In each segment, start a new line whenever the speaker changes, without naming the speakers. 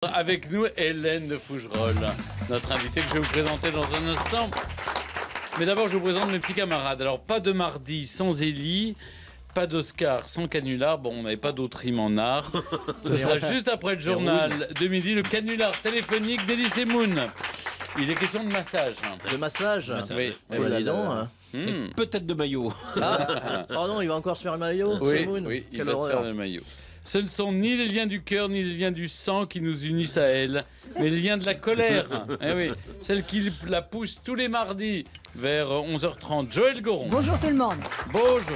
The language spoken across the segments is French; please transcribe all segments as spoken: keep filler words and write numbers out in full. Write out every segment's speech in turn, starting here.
Avec nous, Hélène de Fougerolles, notre invitée que je vais vous présenter dans un instant. Mais d'abord, je vous présente mes petits camarades. Alors, pas de mardi sans Élie, pas d'Oscar sans canular. Bon, on n'avait pas d'autre rime en art. Ce sera juste après le journal de midi, le canular téléphonique d'Elysée Semoun. Il est question de massage.
De massage,
massage. Oui.
Eh ben, dis donc. Hein.
Mmh.
Peut-être de maillot.
Ah. Oh non, il va encore se faire un maillot.
Oui, oui, il
Quelle
va
horreur.
se faire le maillot. Ce ne sont ni les liens du cœur, ni les liens du sang qui nous unissent à elle, mais les liens de la colère. Eh oui, celle qui la pousse tous les mardis vers onze heures trente. Joël Goron.
Bonjour tout le monde.
Bonjour.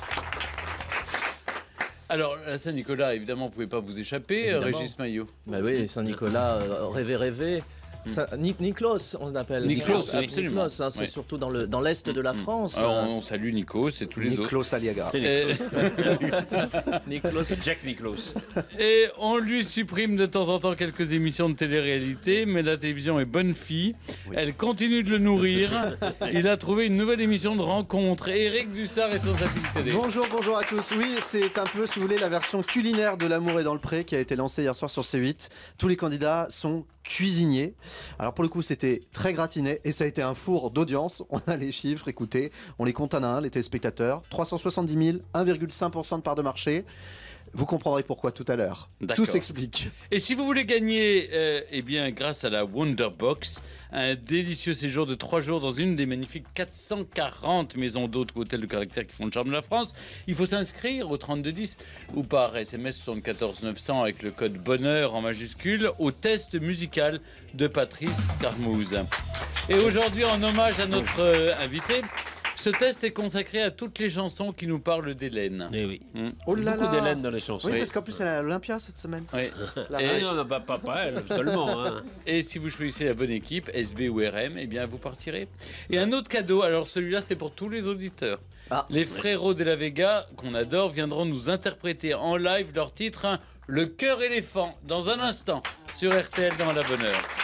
Alors, à Saint-Nicolas, évidemment, vous ne pouvez pas vous échapper,
Évidemment.
Régis Maillot.
Bah oui, Saint-Nicolas, euh, rêver, rêver. Ça, Ni- Niklos, on l'appelle.
Niklos, oui, absolument.
Niklos, hein, c'est
Oui.
surtout dans le dans l'est de la France.
Alors,
hein.
on salue Nikos et tous les
Niklos Aliaga.
autres. Et,
Niklos.
Jack Nicklaus.
et on lui supprime de temps en temps quelques émissions de télé-réalité, mais la télévision est bonne fille. Elle continue de le nourrir. Il a trouvé une nouvelle émission de rencontre. Éric Dussard et son Sapin Télé.
Bonjour, bonjour à tous. Oui, c'est un peu, si vous voulez, la version culinaire de L'amour est dans le pré qui a été lancée hier soir sur C huit. Tous les candidats sont cuisiniers. Alors pour le coup, c'était très gratiné et ça a été un four d'audience. On a les chiffres, écoutez, on les compte un à un, les téléspectateurs. trois cent soixante-dix mille, un virgule cinq pour cent de part de marché. Vous comprendrez pourquoi tout à l'heure.
D'accord.
Tout s'explique.
Et si vous voulez gagner, euh, eh bien, grâce à la Wonderbox, un délicieux séjour de trois jours dans une des magnifiques quatre cent quarante maisons d'hôtes ou hôtels de caractère qui font le charme de la France, il faut s'inscrire au trente-deux dix ou par S M S soixante-quatorze neuf cents avec le code bonheur en majuscule au test musical de Patrice Carmouze. Et aujourd'hui, en hommage à notre euh, invité, ce test est consacré à toutes les chansons qui nous parlent d'Hélène.
Eh oui.
Mm.
Oh là
Beaucoup
là.
d'Hélène dans les chansons.
Oui, parce qu'en plus, elle est à l'Olympia cette semaine.
Oui.
La
Et-
reine.
non, non, pas, pas, pas elle, seulement. Hein.
Et si vous choisissez la bonne équipe, S B ou R M, eh bien vous partirez. Et un autre cadeau, alors celui-là c'est pour tous les auditeurs.
Ah.
Les frérots de la Vega, qu'on adore, viendront nous interpréter en live leur titre, hein, Le cœur éléphant, dans un instant, sur R T L dans la bonne heure.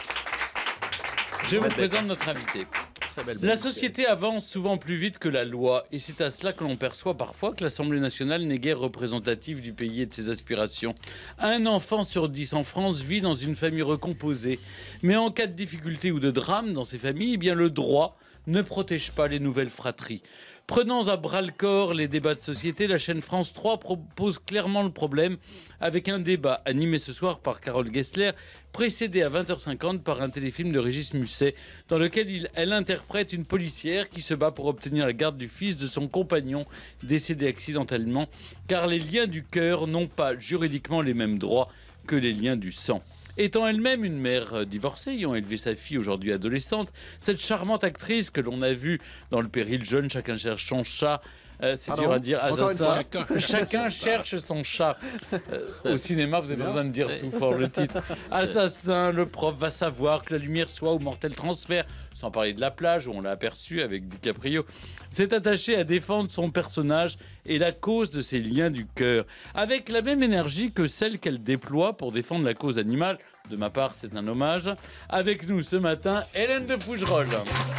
Je vous présente notre invité.
Très belle
La
boutique.
société avance souvent plus vite que la loi, et c'est à cela que l'on perçoit parfois que l'Assemblée nationale n'est guère représentative du pays et de ses aspirations. Un enfant sur dix en France vit dans une famille recomposée, mais en cas de difficulté ou de drame dans ces familles, eh bien le droit ne protège pas les nouvelles fratries. Prenons à bras-le-corps les débats de société. La chaîne France trois propose clairement le problème avec un débat animé ce soir par Carole Gessler, précédé à vingt heures cinquante par un téléfilm de Régis Musset, dans lequel il, elle interprète une policière qui se bat pour obtenir la garde du fils de son compagnon décédé accidentellement, car les liens du cœur n'ont pas juridiquement les mêmes droits que les liens du sang. Étant elle-même une mère divorcée, ayant élevé sa fille aujourd'hui adolescente, cette charmante actrice que l'on a vue dans Le Péril jeune, Chacun cherche son chat, euh, c'est
Pardon
dur à dire,
Encore une
Azassa.
fois.
Chacun, chacun cherche son chat. Euh, au cinéma, vous n'avez pas besoin de dire tout fort le titre. Assassin, le prof va savoir que la lumière soit ou mortel transfert, sans parler de La Plage où on l'a aperçu avec DiCaprio, s'est attaché à défendre son personnage et la cause de ses liens du cœur, avec la même énergie que celle qu'elle déploie pour défendre la cause animale. De ma part, c'est un hommage. Avec nous ce matin, Hélène de Fougerolles.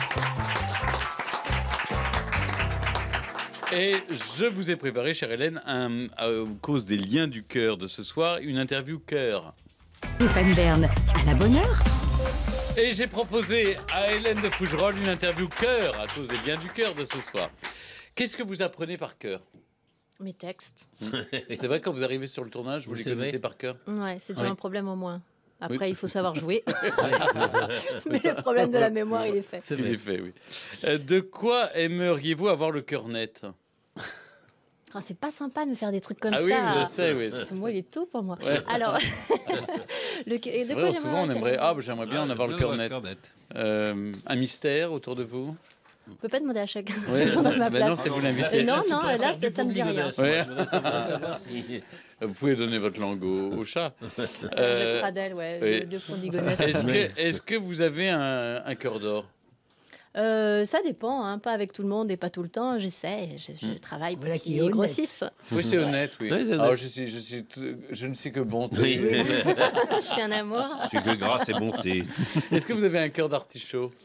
Et je vous ai préparé, chère Hélène, un, à cause des liens du cœur de ce soir, une interview cœur.
Stéphane Bern, à la bonne heure.
Et j'ai proposé à Hélène de Fougerolles une interview cœur à cause des liens du cœur de ce soir. Qu'est-ce que vous apprenez par cœur?
Mes textes.
C'est vrai, quand vous arrivez sur le tournage, vous,
Vous
les
savez.
connaissez par cœur?
Ouais, c'est déjà
Oui.
un problème au moins. Après,
Oui.
il faut savoir jouer. Mais le problème de la mémoire, il est fait.
C'est
Il
vrai.
est fait, oui. Euh, de quoi aimeriez-vous avoir le cœur net?
Ah, c'est pas sympa de me faire des trucs comme
Ah
ça.
oui, je sais, oui.
C'est moi, il est tôt pour moi.
Ouais.
Alors, le... et
C'est
de
vrai,
quoi
souvent on
j'aimerais-
aimerait, ah, bah, j'aimerais bien en avoir le cœur net.
net.
Euh, un mystère autour de vous?
On peut pas demander à chacun.
Ouais.
de prendre ma
Bah non,
place.
c'est vous
Euh,
l'invité.
non, non, là, ça, ça me dit rien.
Ouais.
Je voudrais savoir- savoir si-
Vous pouvez donner votre langue au, au chat.
Euh,
Euh,
Jacques Pradel, ouais,
oui.
de, de Fondigonesse.
Est-ce que, est-ce que vous avez un, un cœur d'or?
Euh, ça dépend, hein, pas avec tout le monde et pas tout le temps. J'essaie, je, je
Hmm.
travaille pour
Voilà qui
qu'ils
est honnête.
grossissent.
Oui, c'est honnête, oui.
Oui, c'est honnête.
Alors, je, suis, je, suis, tout- je ne suis que bonté.
Oui.
Je suis un amour.
Je suis que grâce et bonté.
Est-ce que vous avez un cœur d'artichaut?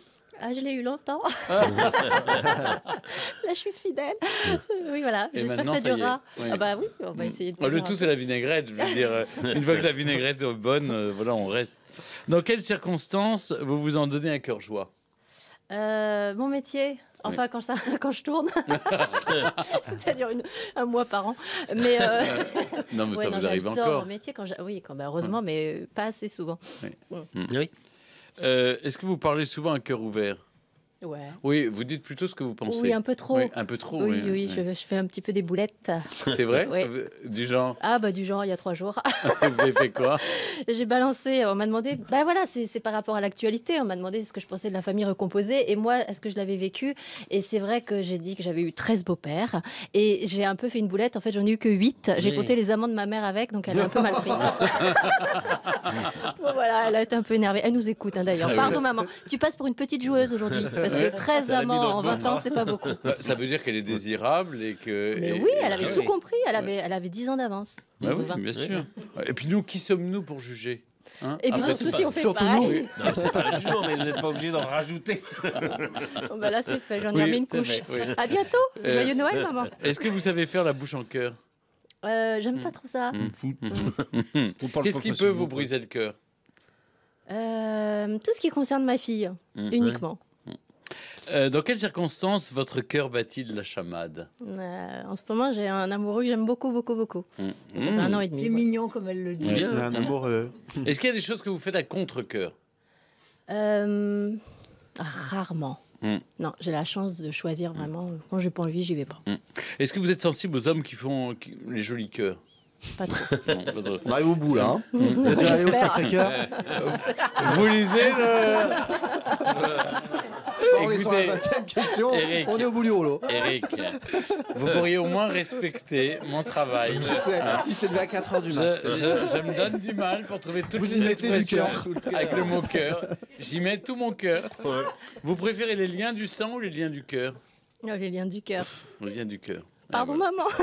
Ah, je l'ai eu longtemps. Là, je suis fidèle. Oui, voilà.
Et
J'espère que
maintenant,
ça
ça y est.
durera.
Oui.
Ah bah oui, on va essayer de
Oh, le
tenir
tout,
un
c'est
peu.
la vinaigrette. Je veux dire, euh, une fois que la vinaigrette est bonne, euh, voilà, on reste. Dans quelles circonstances vous vous en donnez un cœur joie?
Euh, mon métier, enfin quand, ça, quand je tourne, c'est-à-dire une- un mois par an. Mais euh,
Non, mais
ouais,
ça
non,
vous arrive
j'adore
encore.
mon métier quand j'a- oui, quand, bah, heureusement, mais euh, pas assez souvent.
Oui.
Euh, Est-ce que vous parlez souvent à cœur ouvert?
Ouais.
Oui, vous dites plutôt ce que vous pensez.
Oui, un peu trop.
Oui, un peu trop.
Oui,
oui,
oui,
oui.
Je, je fais un petit peu des boulettes.
C'est vrai?
Oui.
Ça veut- Du genre,
Ah bah du genre il y a trois jours.
vous avez fait quoi?
J'ai balancé, on m'a demandé, bah voilà, c'est c'est par rapport à l'actualité, on m'a demandé ce que je pensais de la famille recomposée et moi, est-ce que je l'avais vécu. Et c'est vrai que j'ai dit que j'avais eu treize beaux-pères et j'ai un peu fait une boulette, en fait j'en ai eu que huit. J'ai
Oui.
compté les amants de ma mère avec, donc elle a un peu mal pris. Bon, voilà, elle a été un peu énervée. Elle nous écoute hein, d'ailleurs.
Ah oui.
Pardon maman, tu passes pour une petite joueuse aujourd'hui parce que treize
Ça l'a mis
amants
dans le
en vingt
ventre.
ans, c'est pas beaucoup.
Bah, ça veut dire qu'elle est désirable et que.
Mais
et-
oui,
et-
elle avait
Ah
tout
oui.
compris, elle avait, elle avait dix ans d'avance.
Bah oui,
vingt.
bien sûr. Et puis nous, qui sommes-nous pour juger, hein?
Et puis
Après,
surtout
c'est
si
pas-
on fait
surtout
pareil.
nous.
Oui.
Non, c'est pas le jugement, mais vous n'êtes pas obligé d'en rajouter.
Bon, bah là c'est fait, j'en ai
Oui,
remis une
c'est
couche.
fait, oui.
À bientôt,
Euh,
joyeux Noël maman.
Est-ce que vous savez faire la bouche en cœur?
Euh, J'aime pas trop ça.
Qu'est-ce qui peut vous briser le cœur?
Euh, tout ce qui concerne ma fille,
Mmh.
uniquement.
Euh, Dans quelles circonstances votre cœur bat-il la chamade?
Euh, en ce moment, j'ai un amoureux que j'aime beaucoup, beaucoup, beaucoup. Ça fait un an et demi.
C'est
quoi.
mignon comme elle le dit.
Oui.
Bien.
Un amoureux.
Est-ce qu'il y a des choses que vous faites à contre-cœur?
Euh, rarement.
Mm.
Non, j'ai la chance de choisir vraiment. Quand j'ai pas envie, j'y vais pas.
Est-ce que vous êtes sensible aux hommes qui font qui- les jolis cœurs?
Pas trop.
Non, pas trop.
On arrive au bout là. Hein. Vous êtes déjà allé au
J'espère.
Sacré-Cœur.
Vous lisez le.
On est sur la
Écoutez,
vingtième question.
Eric.
On est au bout du rouleau.
Eric, vous pourriez au moins respecter mon travail.
Je sais, il s'est levé à quatre heures du
Je,
mat.
je- je me donne du mal pour trouver toutes
Vous y
les
mettez du
expressions
cœur.
avec le mot cœur. J'y mets tout mon cœur. Vous préférez les liens du sang ou les liens du cœur?
Oh, les liens du cœur.
Les liens du cœur.
Pardon,
Ah,
maman.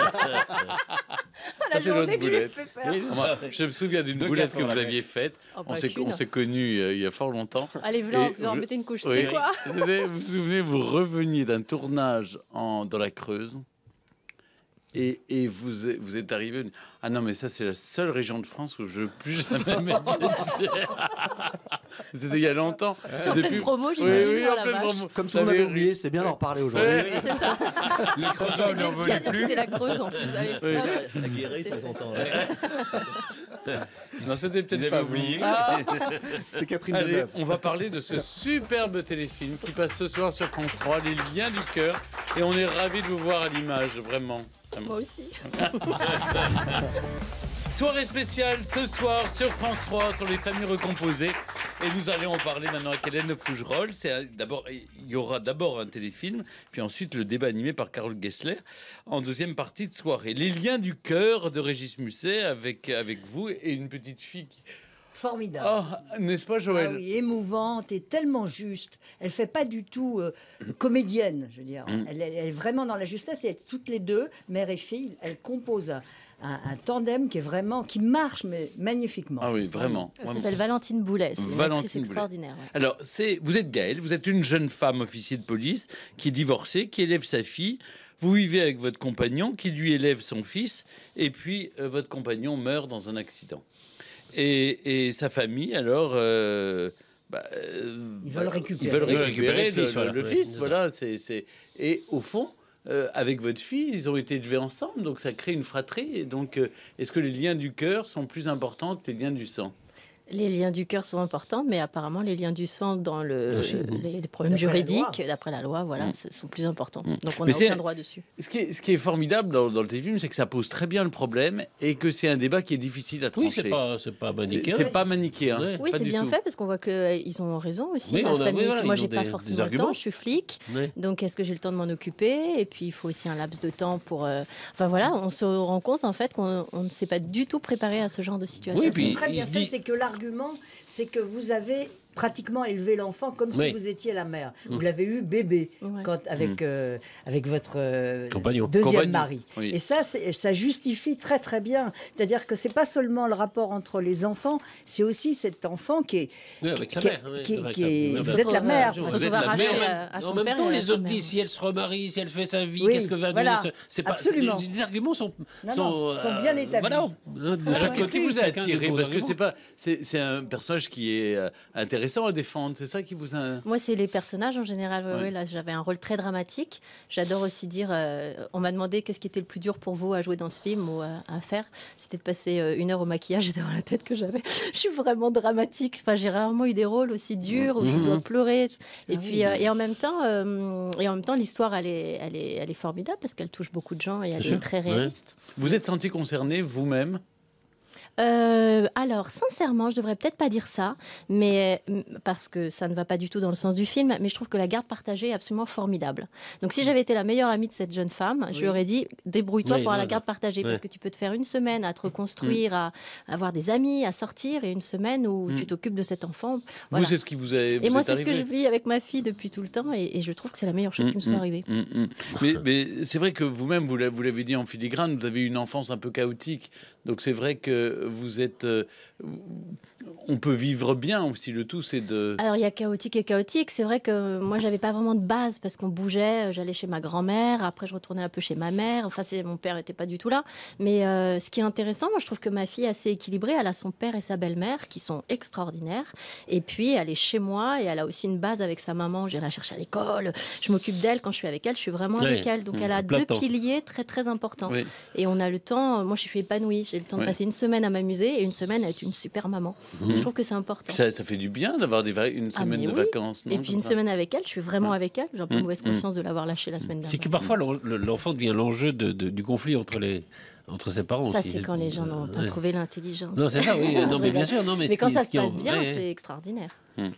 Ça,
La
c'est l'autre
journée que je lui ai
boulette.
fait faire.
Oui, c'est
Moi,
ça.
je me souviens d'une
Deux
boulette
cafés
que
dans
vous
la
aviez faite.
Oh,
On
bah,
s'est
qu'une.
on s'est connus euh, il y a fort longtemps.
Allez,
Et
Vlan, vous en
vous-
remettez une couche.
Oui.
C'était quoi?
Vous vous souvenez, vous reveniez d'un tournage en, dans la Creuse et, et vous, êtes- vous êtes arrivé. Ah non, mais ça, c'est la seule région de France où je ne veux plus jamais mettre les pieds. C'était il y a longtemps.
En pleine promo,
Oui,
j'imagine.
oui,
oh
en
la
pleine
vache.
promo.
Comme tout
Ça
le monde avait
avait-
oublié, c'est bien d'en reparler aujourd'hui.
Ouais.
Oui, c'est ça.
Les creuseurs ne l'en
Bien
veulent
dire que
plus.
c'était la Creuse en plus. Allez.
Oui.
hop.
La guérie, ils sont contents. là.
Non, c'était peut-être
Vous
pas
avez
vous.
oublié.
Ah,
C'était Catherine
allez,
Deneuve.
on va parler de ce superbe téléfilm qui passe ce soir sur France trois, Les liens du cœur. Et on est ravis de vous voir à l'image, vraiment.
Moi aussi.
Soirée spéciale ce soir sur France trois sur les familles recomposées. Et nous allons en parler maintenant avec Hélène Fougerolles. C'est un- d'abord, il y aura d'abord un téléfilm, puis ensuite le débat animé par Carole Gessler en deuxième partie de soirée. Les liens du cœur de Régis Musset avec, avec vous et une petite fille qui...
Formidable.
Oh, n'est-ce pas
Ah
Joël?
oui, émouvante et tellement juste. Elle fait pas du tout euh, comédienne, je veux dire.
Mm.
Elle, elle est vraiment dans la justesse et elles, toutes les deux, mère et fille, elles composent un, un- un tandem qui est vraiment qui marche mais magnifiquement.
Ah oui, vraiment.
Elle
vraiment.
s'appelle Valentine Boulet. C'est une
Valentine
actrice
Boulet.
extraordinaire. ouais.
Alors, c'est, vous êtes Gaëlle, vous êtes une jeune femme officier de police qui est divorcée, qui élève sa fille. Vous vivez avec votre compagnon qui lui élève son fils. Et puis, euh, votre compagnon meurt dans un accident. Et, et sa famille, alors... euh, bah, euh,
Ils veulent
bah,
récupérer.
Ils veulent
Ils veulent
récupérer
récupérer le
le,
fils, voilà.
le
Oui,
fils,
c'est ça.
voilà. C'est, c'est... Et au fond, euh, avec votre fille, ils ont été élevés ensemble, donc ça crée une fratrie. Et donc, euh, est-ce que les liens du cœur sont plus importants que les liens du sang?
Les liens du cœur sont importants, mais apparemment les liens du sang dans le, les, les problèmes
D'après la
juridiques,
loi.
d'après la loi, voilà, c'est- sont plus importants. Donc on
Mais
n'a
c'est-
aucun droit dessus.
Ce qui est, ce qui est formidable dans, dans le téléfilm, c'est que ça pose très bien le problème et que c'est un débat qui est difficile à
Oui,
trancher.
c'est pas, c'est pas
C'est-
manichéen.
c'est pas manichéen.
Ouais.
Oui,
Pas
c'est
du
bien
tout.
fait parce qu'on voit qu'ils ont raison aussi.
Oui,
la
on a-
famille,
oui, voilà,
moi,
ils
j'ai
ont
pas
des-
forcément
des
le temps.
arguments.
Je suis flic,
Ouais.
donc est-ce que j'ai le temps de m'en occuper? Et puis il faut aussi un laps de temps pour. euh, Enfin voilà, on se rend compte en fait qu'on on ne s'est pas du tout préparé à ce genre de situation.
Oui,
Ce qui
puis
est très
il
bien
se
fait,
dit-
c'est que l'argument, c'est que vous avez pratiquement élevé l'enfant comme
Oui.
si vous étiez la mère. Vous l'avez eu bébé
Ouais.
quand, avec, euh, avec votre euh,
Compagnon.
deuxième
Compagnon,
mari.
oui.
Et ça, c'est- ça justifie très très bien. C'est-à-dire que c'est pas seulement le rapport entre les enfants, c'est aussi cet enfant qui est...
Oui, avec sa
qui-
mère. oui,
qui-
avec
qui
sa-
est-
oui,
vous
bah,
êtes la mère.
On
Vous
se
êtes
retrouve
la
arraché
mère.
à, à
En
son
même
père
temps,
et à
les
sa
autres
mère.
disent si elle se remarie, si elle fait sa vie,
Oui,
qu'est-ce que va
voilà.
devenir ce- c'est pas,
Absolument.
c'est- Les arguments sont,
Non,
sont,
non, sont bien
euh,
établis.
Voilà.
Alors, qu'est-ce qui vous a
Chacun
attiré
des
Parce que
arguments.
c'est pas, c'est c'est un personnage qui est euh, intéressant à défendre. C'est ça qui vous a.
Moi, c'est les personnages en général. Ouais,
Ouais.
ouais, là, j'avais un rôle très dramatique. J'adore aussi dire. euh, on m'a demandé qu'est-ce qui était le plus dur pour vous à jouer dans ce film ou à, à faire. C'était de passer euh, une heure au maquillage et d'avoir la tête que j'avais. Je suis vraiment dramatique. Enfin, j'ai rarement eu des rôles aussi durs où je dois pleurer. Et puis, euh, et en même temps, euh, et en même temps, l'histoire, elle est, elle est, elle est formidable parce qu'elle touche beaucoup de gens et elle
sûr.
est très
Ouais.
réaliste.
Vous êtes senti concerné vous-même?
Euh, alors, sincèrement, je devrais peut-être pas dire ça, mais euh, parce que ça ne va pas du tout dans le sens du film. Mais je trouve que la garde partagée est absolument formidable. Donc, si j'avais été la meilleure amie de cette jeune femme, je lui aurais dit débrouille-toi
Oui,
pour avoir
non,
la garde partagée,
ouais.
parce que tu peux te faire une semaine à te reconstruire, à, à avoir des amis, à sortir, et une semaine où tu t'occupes de cet enfant. Voilà.
Vous, c'est ce qui vous est.
Et
vous
moi,
est
c'est ce que je
arrivé
vis avec ma fille depuis tout le temps, et, et je trouve que c'est la meilleure chose qui me soit
Mm,
arrivée.
mm, mm. Mais, mais c'est vrai que vous-même, vous l'a- vous l'avez dit en filigrane, vous avez eu une enfance un peu chaotique. Donc c'est vrai que vous êtes. euh, on peut vivre bien aussi. Le tout, c'est de.
Alors il y a chaotique et chaotique. C'est vrai que moi j'avais pas vraiment de base parce qu'on bougeait. J'allais chez ma grand-mère, après je retournais un peu chez ma mère. Enfin c'est mon père était pas du tout là. Mais euh, ce qui est intéressant, moi je trouve que ma fille est assez équilibrée. Elle a son père et sa belle-mère qui sont extraordinaires. Et puis elle est chez moi et elle a aussi une base avec sa maman. J'irai la chercher à l'école. Je m'occupe d'elle quand je suis avec elle. Je suis vraiment
Oui.
avec elle. Donc
Mmh.
elle a
Plein
deux
de temps.
piliers très très importants.
Oui.
Et on a le temps. Moi je suis épanouie. J'ai le temps
Oui.
de passer une semaine à m'amuser et une semaine à être une super maman. Je trouve que c'est important.
Ça, ça fait du bien d'avoir des va- une
Ah,
semaine
mais
de
oui.
vacances. Non,
Et puis
je
une
crois.
semaine avec elle, je suis vraiment avec elle. J'ai un peu
Mm,
mauvaise
mm.
conscience de l'avoir lâchée la semaine
C'est
dernière.
que parfois l'en- l'enfant devient l'enjeu de- de- du conflit entre, les, entre ses parents
Ça,
aussi.
c'est quand les gens n'ont pas
Ouais.
trouvé l'intelligence.
Non, c'est ça, oui. Non,
Je
mais bien
rigole.
sûr. Non, mais,
Mais
ce
quand
qui-
ça
ce
se
qui en-
passe bien,
ouais,
c'est extraordinaire.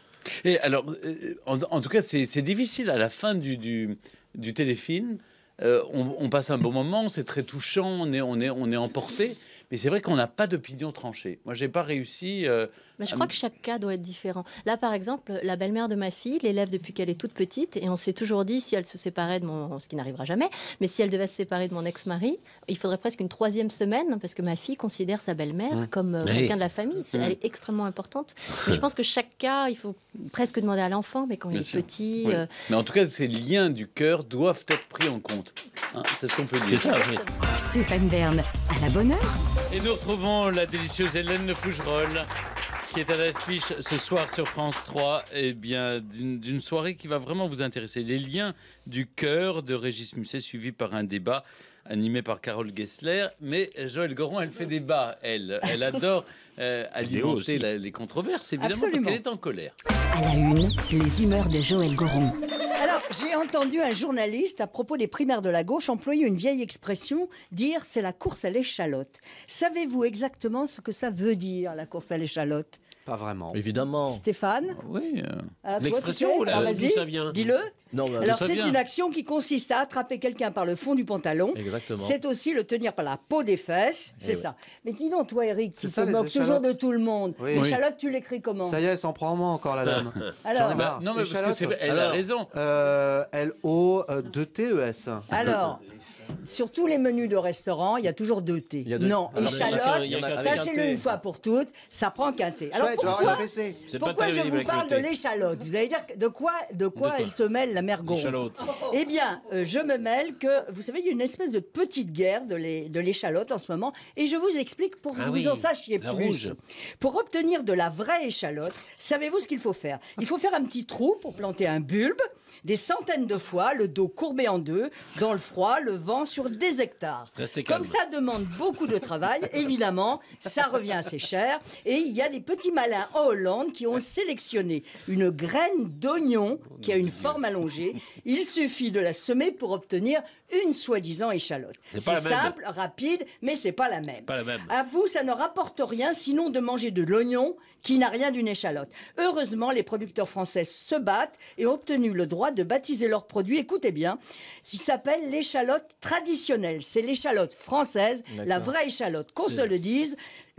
Et alors, euh, en, en tout cas, c'est c'est difficile à la fin du, du, du téléfilm. Euh, on, on passe un bon moment, c'est très touchant, on est, on est, on est emporté. Mais c'est vrai qu'on n'a pas d'opinion tranchée. Moi, j'ai pas réussi. euh,
Mais je
à
crois
m-
que chaque cas doit être différent. Là, par exemple, la belle-mère de ma fille l'élève depuis qu'elle est toute petite. Et on s'est toujours dit, si elle se séparait de mon... Ce qui n'arrivera jamais. Mais si elle devait se séparer de mon ex-mari, il faudrait presque une troisième semaine. Parce que ma fille considère sa belle-mère comme euh,
Oui.
quelqu'un de la famille. C'est- Elle est extrêmement importante. Mais je pense que chaque cas, il faut presque demander à l'enfant. Mais quand
Bien
il est
sûr.
petit...
Oui.
euh,
Mais en tout cas, ces liens du cœur doivent être pris en compte. Hein, c'est ce qu'on peut
C'est
dire.
ça, oui.
Stéphane Bern, à la bonne heure.
Et nous retrouvons la délicieuse Hélène de Fougerolles, qui est à l'affiche ce soir sur France trois, et bien d'une d'une soirée qui va vraiment vous intéresser. Les liens du cœur de Régis Musset, suivi par un débat animé par Carole Gessler. Mais Joëlle Goron, elle fait débat, elle. Elle adore euh, alimenter
aussi.
la- les controverses, évidemment,
Absolument.
parce qu'elle est en colère.
À la une, les humeurs de Joël Goron.
Alors, j'ai entendu un journaliste, à propos des primaires de la gauche, employer une vieille expression, dire c'est la course à l'échalote. Savez-vous exactement ce que ça veut dire, la course à l'échalote?
Pas vraiment.
Évidemment.
Stéphane?
Oui. euh,
Ah, toi,
L'expression
tu sais
ou la-
Ah,
d'où
vas-y,
ça vient?
dis-le.
Non, mais
Alors,
ça
c'est
vient.
une action qui consiste à attraper quelqu'un par le fond du pantalon.
Exactement.
C'est aussi le tenir par la peau des fesses, c'est
Eh
ça. Mais dis donc, toi, Eric, tu
C'est
te
ça, les
moques toujours
échalotes
de tout le monde.
Oui.
L'échalote, tu l'écris comment?
Ça y est, elle s'en prend en moi encore la dame.
Alors,
J'en ai marre.
non, mais parce que
Échalote.
c'est vrai, elle a
Alors,
raison.
Euh, L O deux T E S.
Alors, sur tous les menus de restaurant, il y a toujours deux T.
Il y a deux-
Non,
Alors,
il y a
échalote,
qu'un- il y a qu'un-
sachez-le
T.
une fois pour toutes, ça prend qu'un T. Alors
Chouette, tu vas
pourquoi,
avoir une fessée.
C'est pas
pourquoi je
terrible
vous
avec le
parle de
thé.
l'échalote? Vous allez dire que- de quoi, de quoi,
De quoi
elle se mêle, la mère Goron?
L'échalote.
Eh bien, euh, je me mêle que, vous savez, il y a une espèce de petite guerre de l'é- de l'échalote en ce moment, et je vous explique pour que
Ah
vous
oui,
en sachiez
la
plus.
rouge.
Pour obtenir de la vraie échalote, savez-vous ce qu'il faut faire? Il faut faire un petit trou pour planter un bulbe, des centaines de fois, le dos courbé en deux, dans le froid, le vent, sur des hectares.
Restez
Comme
calme.
ça demande beaucoup de travail, évidemment, ça revient assez cher. Et il y a des petits malins en Hollande qui ont sélectionné une graine d'oignon qui a une forme allongée. Il suffit de la semer pour obtenir une soi-disant échalote.
C'est
C'est
pas la même.
simple, rapide, mais c'est pas la même.
Pas la même.
À vous, ça ne rapporte rien sinon de manger de l'oignon qui n'a rien d'une échalote. Heureusement, les producteurs français se battent et ont obtenu le droit de baptiser leurs produits. Écoutez bien, il s'appelle l'échalote traditionnelle. C'est l'échalote française, la vraie échalote, qu'on se le dise.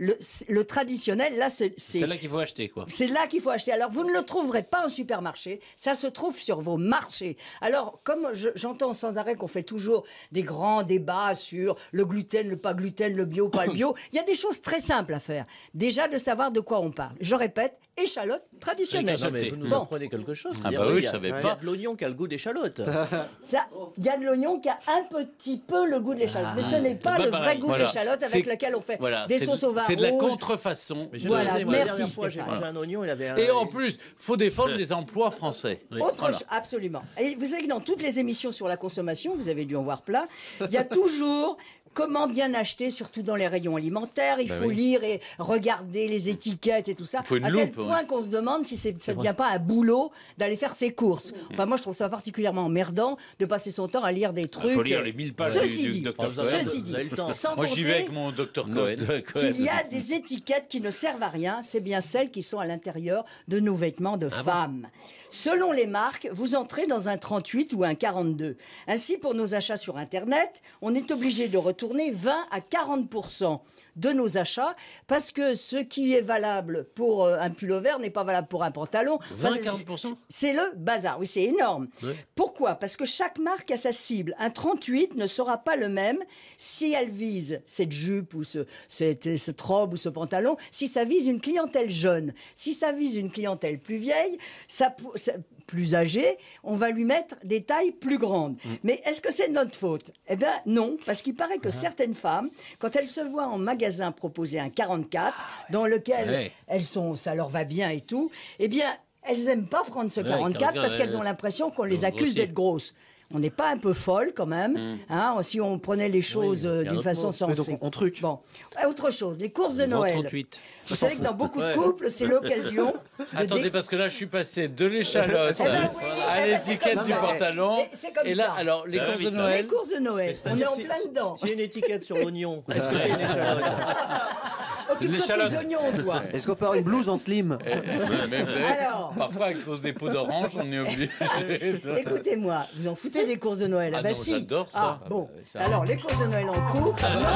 Le, le traditionnel, là, c'est...
C'est là qu'il faut acheter, quoi.
C'est là qu'il faut acheter. Alors, vous ne le trouverez pas en supermarché. Ça se trouve sur vos marchés. Alors, comme je- j'entends sans arrêt qu'on fait toujours des grands débats sur le gluten, le pas gluten, le bio, pas le bio, il y a des choses très simples à faire. Déjà, de savoir de quoi on parle. Je répète, échalote traditionnelle.
Non, mais vous nous
Bon.
apprenez quelque chose.
Ah
C'est-à-dire,
bah oui,
il y a-
je savais
Il y
pas.
a de l'oignon qui a le goût d'échalote.
Ça, il y a de l'oignon qui a un petit peu le goût de l'échalote. Mais ce n'est pas
pas
le vrai
pareil.
goût
Voilà.
de l'échalote avec
C'est-
lequel on fait
Voilà,
des
c'est-
sauces au vin
c'est de la
rouge.
contrefaçon.
Mais je
Voilà,
le sais, moi,
merci,
la dernière fois, j'ai
Stéphane.
mangé un oignon, il avait un...
Et en plus, faut défendre les emplois français.
Autre
Voilà.
chose, absolument. Et vous savez que dans toutes les émissions sur la consommation, vous avez dû en voir plein, il y a toujours comment bien acheter, surtout dans les rayons alimentaires. Il
Bah
faut
oui.
lire et regarder les étiquettes et tout ça.
Il faut une
à tel
loupe,
point
ouais.
qu'on se demande si c'est- ça ne devient pas un boulot d'aller faire ses courses. Enfin, moi, je trouve ça particulièrement emmerdant de passer son temps à lire des trucs.
Il faut lire les mille pages
Ceci
du, du
dit,
docteur
vous avez-
Ceci
vous
dit,
avez le temps.
sans
Moi, j'y vais
compter
avec mon docteur Cohen.
qu'il y a des étiquettes qui ne servent à rien, c'est bien celles qui sont à l'intérieur de nos vêtements de femmes. Selon les marques, vous entrez dans un trente-huit ou un quarante-deux. Ainsi, pour nos achats sur Internet, on est obligé de retourner vingt à quarante pour cent de nos achats parce que ce qui est valable pour euh, un pullover n'est pas valable pour un pantalon.
vingt à
c'est-
quarante pour cent?
C'est le bazar, oui, c'est énorme.
Ouais.
Pourquoi? Parce que chaque marque a sa cible. Un trente-huit ne sera pas le même si elle vise cette jupe ou ce, cette, cette robe ou ce pantalon, si ça vise une clientèle jeune. Si ça vise une clientèle plus vieille, ça, pou- ça- plus âgée, on va lui mettre des tailles plus grandes. Mais est-ce que c'est de notre faute? Eh bien non, parce qu'il paraît que certaines femmes, quand elles se voient en magasin proposer un quarante-quatre, dans lequel
Ouais.
elles sont, ça leur va bien et tout, eh bien elles n'aiment pas prendre ce
Ouais,
quarante-quatre parce
quarante-quatre,
qu'elles
ouais.
ont l'impression qu'on les
Donc,
accuse
grossier.
d'être grosses. On n'est pas un peu folle quand même, hein, si on prenait les choses euh,
il y a un
d'une
autre
façon
mot.
Mais
sensée.
donc, on truc.
Bon, Euh, autre chose, les courses de Noël.
trente-huit.
Vous savez que dans beaucoup de couples, c'est l'occasion de
Attendez,
dé-
parce que là, je suis passé de l'échalote
Eh ben oui,
à
eh ben, c'est
l'étiquette
comme
du
ça.
pantalon.
Mais c'est comme
Et là,
ça.
alors, les
Ça va
courses de
vite, hein.
les
Noël.
courses de Noël. On est
C'est-à-dire,
en
si-
plein
si-
dedans.
S'il y a une étiquette sur l'oignon, est-ce que c'est une échalote?
Occupe-toi
l'échalote.
tes oignons, toi.
Est-ce qu'on peut avoir une blouse en slim?
Mais, mais vous savez,
Alors.
parfois, à cause des pots d'orange, on est obligé.
Écoutez-moi, vous en foutez des courses de Noël?
Ah
bah
non,
si.
j'adore ça.
Ah, bon, alors les courses de Noël en couple.
Ah non, non,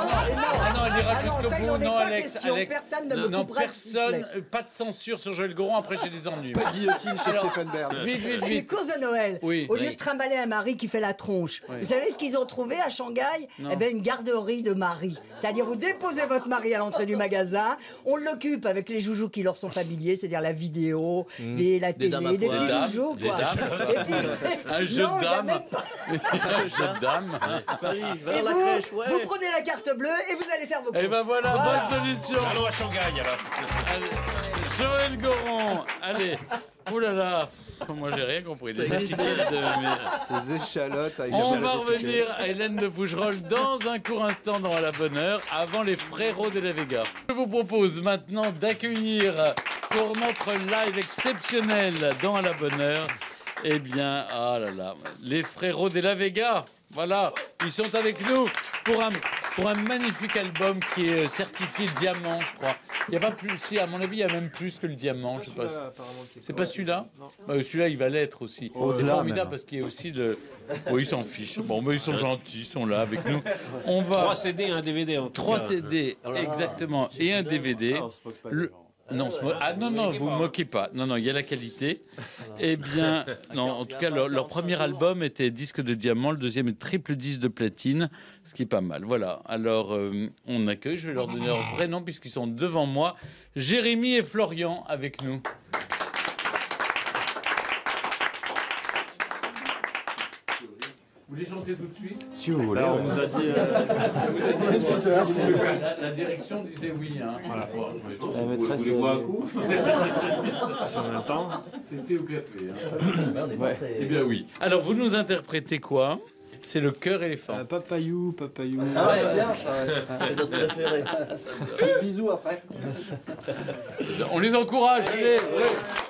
ah non, elle ira
Ah non,
jusqu'au
ça, il
bout.
en est
Non,
pas
Alex,
question.
Alex.
Personne ne me
non,
coupera le
personne,
sifflet.
euh, pas de censure sur Joël Goron. Après, j'ai des ennuis.
Pas de guillotine chez
Alors,
Stéphane Bern.
Vite, vite,
Les
vite.
courses de Noël,
Oui.
au lieu
Oui.
de trimballer un mari qui fait la tronche,
Oui.
vous savez ce qu'ils ont trouvé à Shanghai?
Non.
Eh bien, une garderie de mari. C'est-à-dire, vous déposez votre mari à l'entrée du magasin, on l'occupe avec les joujoux qui leur sont familiers, c'est-à-dire la vidéo, des, la télé,
dames à
des
poil.
petits
Des dames,
joujoux,
des
quoi.
dames.
Et puis-
Un jeu
Non,
de
il y a
dames.
même pas-
Un jeu de dames.
Vas-y, va
Et
dans la
vous,
crèche, ouais.
vous prenez la carte bleue et vous allez faire vos courses.
Et ben voilà, bonne solution.
Allons à Shanghai, alors.
Allez, Joël Goron. Allez. Ouh là là. Moi, j'ai rien compris. Des étiquettes de merde.
Ces échalotes avec
On
les
va
étiquettes.
revenir à Hélène de Fougerolles dans un court instant dans la bonne heure, avant les frérots de la Vega. Je vous propose maintenant d'accueillir pour notre live exceptionnel dans la bonne heure, eh bien, ah là là, les frérots de la Vega. Voilà, ils sont avec nous pour un, pour un magnifique album qui est certifié diamant, je crois. Il n'y a pas plus, si, à mon avis, il y a même plus que le diamant, je sais pas. C'est pas celui-là? Bah, celui-là, il va l'être aussi. C'est
Au-delà,
formidable
même.
parce qu'il y a aussi le. Oui, ils s'en fichent. Bon, mais ils sont gentils, ils sont là avec nous. On va.
Trois C D et un D V D en tout
Trois
cas.
C D, exactement, et un D V D. Le- Non, se mo- ah non, non, vous ne moquez pas. Non, non, il y a la qualité. Eh bien, non, en tout cas, leur, leur premier album était disque de diamant, le deuxième est triple disque de platine, ce qui est pas mal. Voilà, alors euh, on accueille, je vais leur donner leur vrai nom puisqu'ils sont devant moi. Jérémy et Florian avec nous. Vous voulez chanter tout de suite?
Si vous voulez. on nous a dit.
La, la direction disait oui. Hein.
Voilà.
Bon,
La
vous
maîtresse,
voulez boire un coup?
Si on a le temps.
C'était au café. Hein. Eh bien oui. Alors vous nous interprétez quoi? C'est le cœur éléphant.
Euh, papayou, papayou.
Ah ouais, bien ça. Ouais.
C'est notre préféré.
Bisous après.
On les encourage. Allez, ouais.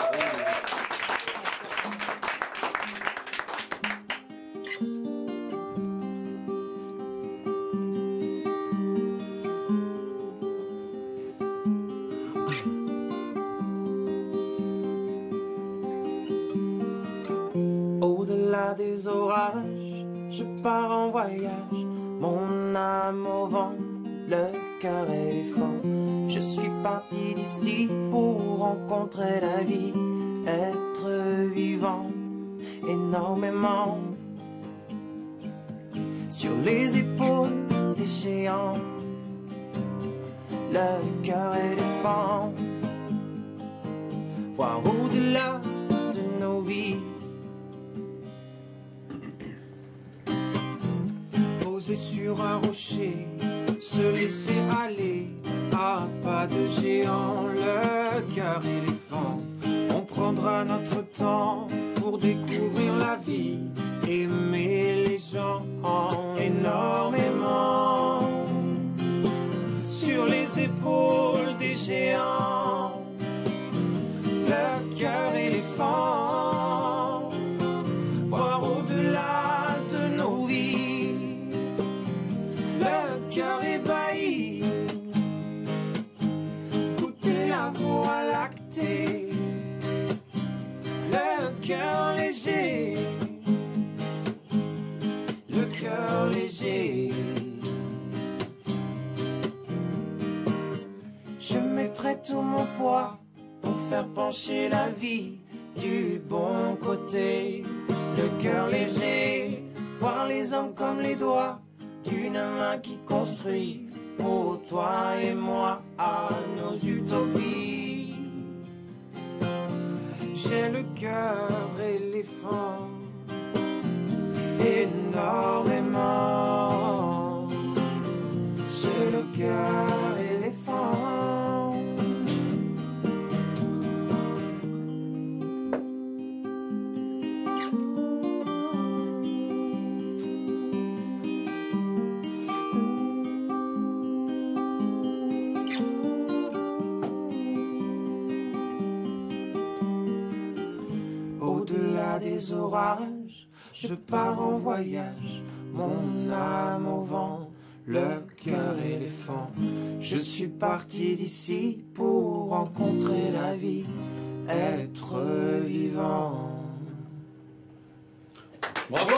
Au-delà des orages, je pars en voyage, mon âme au vent, le cœur éléphant. Je suis parti d'ici pour rencontrer la vie, être vivant énormément. Sur les épaules des géants, le cœur éléphant. Voir au-delà de nos vies. Poser sur un rocher, se laisser aller à pas de géant, le cœur éléphant. On prendra notre temps pour découvrir la vie, aimer les gens énormément. Sur les épaules des géants, le cœur éléphant. Voir au-delà de nos vies, le cœur ébahi. Goûter la voie lactée, le cœur léger, le cœur léger. Je mettrai tout mon poids pour faire pencher la vie du bon côté. Le cœur léger, voir les hommes comme les doigts d'une main qui construit pour toi et moi à nos utopies. J'ai le cœur éléphant énormément. J'ai le cœur éléphant. Au-delà des orages, je pars en voyage, mon âme au vent, le cœur éléphant. Je suis parti d'ici pour rencontrer la vie, être vivant.
Bravo.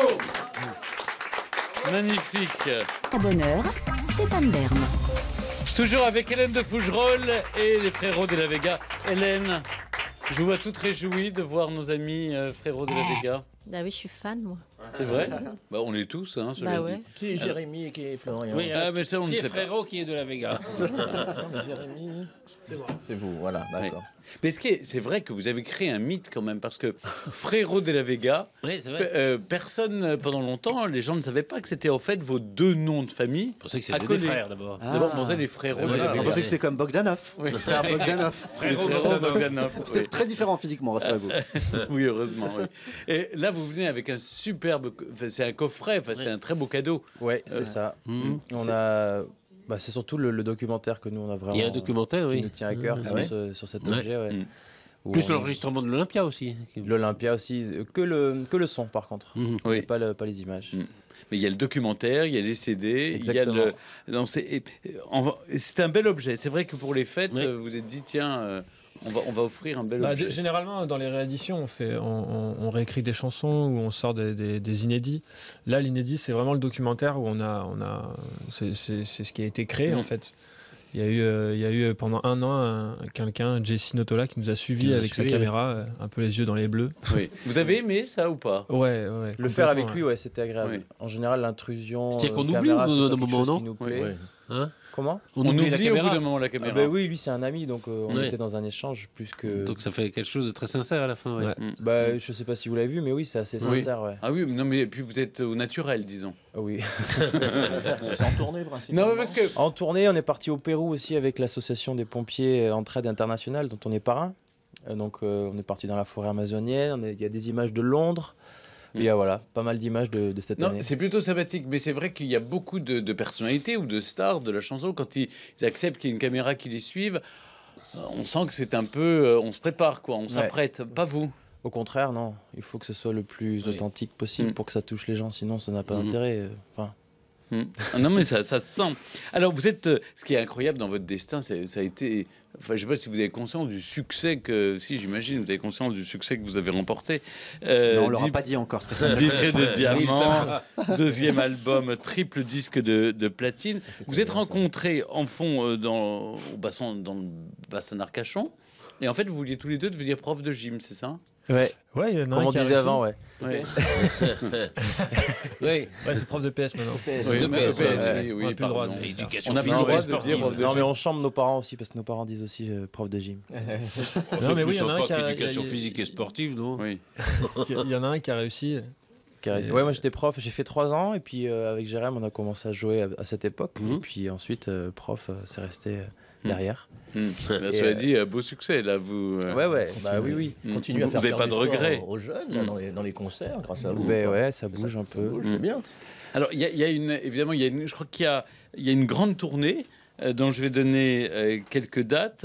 Magnifique.
À bonheur, Stéphane Bern.
Toujours avec Hélène de Fougerolles et les frérots de la Vega. Hélène, je vous vois toute réjouie de voir nos amis euh, frérots de la Vega.
Ah oui, je suis fan, moi.
C'est vrai? Bah, on l'est tous, hein, cela
Bah ouais.
dit.
Qui est Jérémy et qui est Florian?
Oui,
Ah, mais ça, on
qui
ne
est
sait pas.
frérot, qui est de la Vega.
Non, mais Jérémy, c'est moi. C'est vous, voilà, d'accord.
Mais ce qui est- c'est vrai que vous avez créé un mythe quand même, parce que Frérot de la Vega,
Oui, c'est
pe-
vrai.
euh, personne, euh, pendant longtemps, les gens ne savaient pas que c'était en fait vos deux noms de famille.
Je pensais que
à
c'était des
coller.
frères d'abord.
D'abord, on pensait les Frérots de
Voilà,
la
On
Vega.
pensait que c'était comme Bogdanov,
Oui.
le frère Bogdanov.
Les
Frérot
Frérots
Bogdanov.
Bogdanov, oui.
Très différent physiquement, rassurez-vous.
Oui, heureusement. Oui. Et là, vous venez avec un superbe, enfin, c'est un coffret, enfin, c'est un très beau cadeau.
Ouais, c'est
Euh,
ça.
Mhm.
On
C'est-
a, bah, c'est surtout le, le documentaire que nous on a vraiment.
Il y a un documentaire,
qui
oui.
nous tient à cœur
Mhm.
sur,
Ah ouais
ce- sur cet
Ouais.
objet. Ouais.
Mhm.
Où
Plus
on-
l'enregistrement de l'Olympia aussi.
L'Olympia aussi, euh, que le, que le son par contre,
Mhm.
Oui.
pas, le, pas les images.
Mhm. Mais il y a le documentaire, il y a les C D, il y a
Exactement.
le. Non, c'est et- en- c'est un bel objet. C'est vrai que pour les fêtes,
Oui.
euh, vous vous êtes dit, tiens, euh, on, va, on va offrir un bel
Bah,
objet.
d- généralement, dans les rééditions, on, fait, on, on- on réécrit des chansons ou on sort des, des- des inédits. Là, l'inédit, c'est vraiment le documentaire où on a, on a, c'est, c'est- c'est ce qui a été créé
Mhm.
en fait. Il y a eu, euh, il y a eu pendant un an un- quelqu'un, Jesse Notola, qui nous a suivis
Qui nous a
avec
suivis,
sa caméra, euh, un peu les yeux dans les bleus.
Oui. Vous avez aimé ça ou pas?
Ouais, ouais.
Le faire avec
complètement,
lui, ouais, c'était agréable.
Oui.
En général, l'intrusion.
C'est-à-dire qu'on
euh,
oublie
caméra,
au
c'est
bout
pas
d'un
quelque
moment,
chose
non
qui nous plaît.
Ouais. Hein
Comment
On,
oublie
oublie
la
au bout
caméra.
d'un moment la
Ah
caméra.
bah oui, lui c'est un ami, donc euh, on
Ouais.
était dans un échange plus que.
Donc ça fait quelque chose de très sincère à la fin. Ouais.
Ouais.
Bah, je sais pas si vous l'avez vu, mais oui, c'est assez
Oui.
sincère, ouais.
Ah oui, non mais et puis vous êtes au naturel, disons.
Ah oui.
C'est en tournée, principalement.
Non, mais parce que
En tournée, on est parti au Pérou aussi avec l'association des pompiers Entraide Internationale, dont on est parrain. Euh, donc, euh, on est parti dans la forêt amazonienne. on est- Il y a des images de Londres.
Mm.
Et il y a voilà, pas mal d'images de, de cette
non,
année.
c'est plutôt sympathique, mais c'est vrai qu'il y a beaucoup de, de personnalités ou de stars de la chanson quand ils, ils acceptent qu'il y ait une caméra qui les suive. euh, On sent que c'est un peu, euh, on se prépare quoi, on s'apprête. Pas vous.
Au contraire, non. Il faut que ce soit le plus
Oui.
authentique possible
Mm.
pour que ça touche les gens. Sinon, ça n'a pas
Mhm.
d'intérêt. euh, Enfin,
Mmh. Ah non, mais ça, ça se sent. Alors, vous êtes. Euh, ce qui est incroyable dans votre destin, c'est, ça a été. Enfin, je ne sais pas si vous avez conscience du succès que. Si, j'imagine, vous avez conscience du succès que vous avez remporté.
Euh, non, on ne l'aura pas dit encore, Stéphane.
Disque de diamant, deuxième album, triple disque de, de platine. Vous êtes rencontrés en fond euh, dans, au bassin, dans le bassin d'Arcachon. Et en fait, vous vouliez tous les deux devenir prof de gym, c'est ça?
Ouais,
ouais, il y en a
comme
un
on
qui a
disait
réussi.
avant, ouais.
Ouais.
Oui,
Ouais, c'est prof de P S maintenant.
Oui,
de
mais-
P S,
oui,
ouais.
oui,
On a
oui,
plus le droit
pardon.
de-
Éducation
On a plus
physique
le droit
et
de dire
sportive.
prof de
Non, mais
gym.
on chambre nos parents aussi, parce que nos parents disent aussi euh, prof de gym.
Non, mais oui, il y en a un
Plus
qui a,
encore
il y
qu'éducation
a-
physique et sportive, non?
Oui.
il y en a un qui a réussi.
Qui a réussi. Ouais, moi j'étais prof, j'ai fait trois ans, et puis euh, avec Jérém, on a commencé à jouer à, à cette époque.
Mhm.
Et puis ensuite, euh, prof, euh, c'est resté euh, derrière.
Hum. Bah,
Et,
cela
euh,
dit, euh, beau succès, là, vous. euh,
Ouais, ouais, bah oui, oui.
hum.
Continue
vous
à faire
n'avez
faire
pas
du
de
sport
regrets.
aux jeunes là,
Mm.
dans, les, dans les concerts grâce à vous.
Ben
quoi.
ouais, ça bouge un peu.
bouge, c'est bien.
Alors, il y, a- il y a une, évidemment, il y a une, je crois qu'il y a, il y a une grande tournée euh, dont je vais donner euh, quelques dates.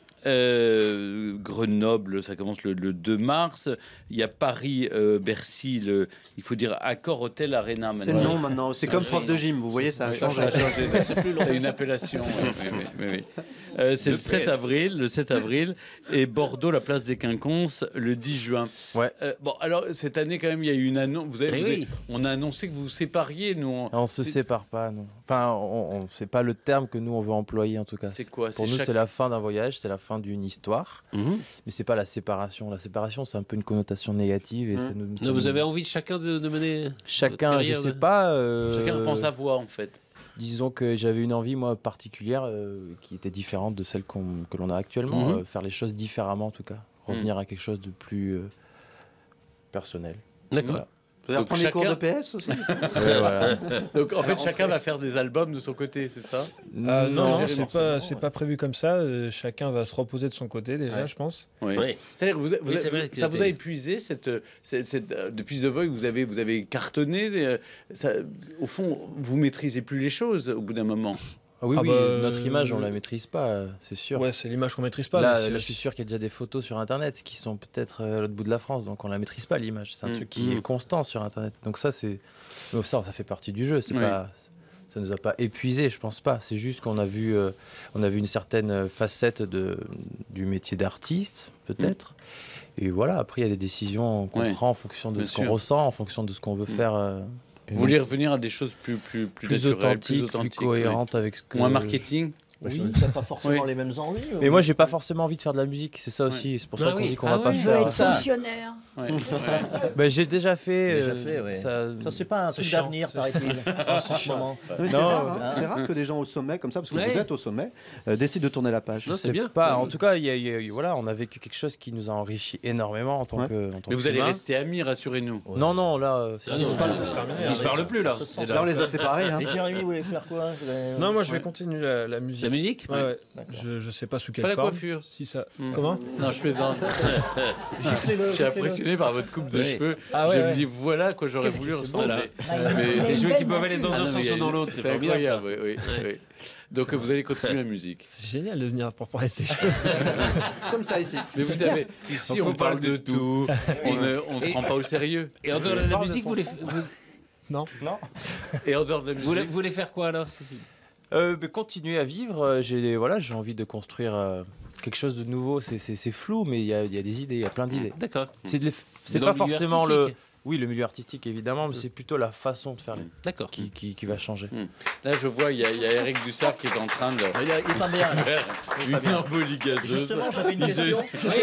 Euh, Grenoble, ça commence le, le deux mars. Il y a Paris, euh, Bercy, le, il faut dire Accor Hotel Arena.
C'est le nom maintenant. C'est comme prof de gym, vous voyez, ça a
Oui,
changé.
ça a changé. C'est plus long. C'est une appellation. Oui, oui, oui, oui. Euh, c'est le,
Le
sept
P S.
avril, le sept avril, et Bordeaux, la place des Quinconces, le dix juin.
Ouais.
Euh, bon, alors cette année quand même, il y a eu une annonce. Vous avez,
Eh
vous
oui.
avez- on a annoncé que vous vous sépariez, nous. on-
On se
c'est-
sépare pas, non. Enfin, on, on- c'est pas le terme que nous on veut employer en tout cas.
C'est quoi?
Pour
C'est
nous,
chaque-
c'est la fin d'un voyage, c'est la fin d'une histoire,
Mhm.
mais c'est pas la séparation. La séparation, c'est un peu une connotation négative et
Mhm.
ça nous.
Non, vous avez envie de chacun de, de mener
Chacun,
votre
je
carrière,
sais
ouais.
pas. euh,
Chacun reprend sa voix, en fait.
Disons que j'avais une envie moi particulière euh, qui était différente de celle qu'on, que l'on a actuellement,
Mhm.
euh, faire les choses différemment en tout cas, revenir à quelque chose de plus euh, personnel.
D'accord.
Voilà.
Vous allez
Donc
reprendre les cours de
chacun-
P S aussi?
Ouais, voilà.
Donc en fait, chacun va faire des albums de son côté, c'est ça?
Ah, non, non,
Jérémy,
c'est pas, c'est pas prévu comme ça. Euh, chacun va se reposer de son côté déjà,
Ouais.
je pense.
Oui.
Oui.
C'est-à-dire que vous, vous-
Oui, c'est vrai que
ça vous a
c'était-
épuisé cette, cette, cette- euh, depuis The Voice, vous avez, vous avez cartonné. euh, ça- au fond, vous maîtrisez plus les choses au bout d'un moment.
Ah oui,
Ah
oui,
bah,
notre image, on
euh,
la maîtrise pas, euh, c'est sûr.
Ouais, c'est l'image qu'on maîtrise pas.
Là,
mais c'est-
là, je suis sûr qu'il y a déjà des photos sur Internet qui sont peut-être euh, à l'autre bout de la France, donc on la maîtrise pas l'image. C'est un
Mm.
truc qui
Mm.
est constant sur Internet. Donc ça, c'est donc ça, ça fait partie du jeu. C'est
Oui.
pas, ça nous a pas épuisé, je pense pas. C'est juste qu'on a vu, euh, on a vu une certaine facette de du métier d'artiste, peut-être. Et voilà. Après, il y a des décisions qu'on
Ouais.
prend en fonction de
Bien
ce qu'on
sûr.
ressent, en fonction de ce qu'on veut
Mm.
faire. euh,
Vous voulez revenir à des choses plus, plus, plus,
plus
naturelles,
authentique, plus,
authentiques,
cohérente avec ce que.
oui. Moins marketing.
Bah,
Oui.
ça n'a pas forcément
Oui.
les mêmes envies.
Mais moi, j'ai pas forcément envie de faire de la musique. C'est ça aussi. C'est pour
Ah
ça qu'on
oui.
dit qu'on
Ah
va pas
oui.
Il veut
faire.
être
ça.
fonctionnaire.
Ouais, ouais.
Ben, j'ai déjà fait.
Déjà
euh,
fait, ouais.
ça-
Ça, c'est pas un
C'est
truc
chiant,
d'avenir,
c'est
paraît-il, en ce moment.
Non, mais c'est
Non.
rare, hein. C'est rare que des gens au sommet comme ça, parce que
Ouais.
vous êtes au sommet, euh, décident de tourner la page.
Non,
Je
c'est
sais
bien.
pas. En tout cas, il y a- il y a- voilà, on a vécu quelque chose qui nous a enrichi énormément en tant
Ouais.
que. en tant
Mais vous allez
qu'humain.
rester amis, rassurez-nous.
Non, non, là. euh, c'est
Ah,
fini.
non,
se parlent- c'est terminé,
Ils
hein.
se parlent plus là.
Ça se sent.
déjà.
Là, on les a séparés. Hein.
Et Jérémy, vous voulez faire quoi Vous allez-
Non, moi je vais
Ouais.
continuer la, la musique.
La musique
Ouais, ouais.
D'accord.
Je, je sais pas sous quelle
Pas la
forme.
coiffure.
Si ça.
Mm.
Comment
Non, je plaisante.
Giflez-le.
Je suis
giflez-le.
impressionné par votre coupe de
Oui.
cheveux.
Ah ouais,
je me
ouais.
dis, voilà à quoi j'aurais
Qu'est-ce
voulu
que c'est
ressembler.
beau.
Ah, il a-
Mais-
il a
Les
une
cheveux
belle
qui peuvent aller
nature.
dans
Ah
un
non, mais
sens
il y a
ou dans
une-
l'autre, c'est
c'est
formidable. ça.
incroyable, oui, oui, oui. Donc vous allez continuer la musique.
C'est génial de venir pour parler de ces choses.
C'est comme ça ici.
Mais vous savez, ici
Faut
on parle de tout, on ne on ne
Et-
prend pas au sérieux.
Et en dehors de la musique, vous voulez, vous,
Non. Non.
Et en dehors de la
vous
musique,
voulez, vous voulez faire quoi alors si- si-
Euh, mais continuer à vivre. euh, J'ai voilà, j'ai envie de construire euh, quelque chose de nouveau. C'est c'est- c'est flou, mais il y a, il y a des idées, il y a plein d'idées.
D'accord.
C'est de les- c'est
dans
pas
le milieu
forcément le.
artistique.
Oui, le milieu artistique évidemment, mais c'est plutôt la façon de faire les-
D'accord.
qui, qui, qui va changer.
là je vois, il y a, il y a Eric Dussard qui est en train de
Il est il est pas bien. là.
faire
Il est pas
une
bien.
embolie gazeuse.
Justement, j'avais une
Il
question.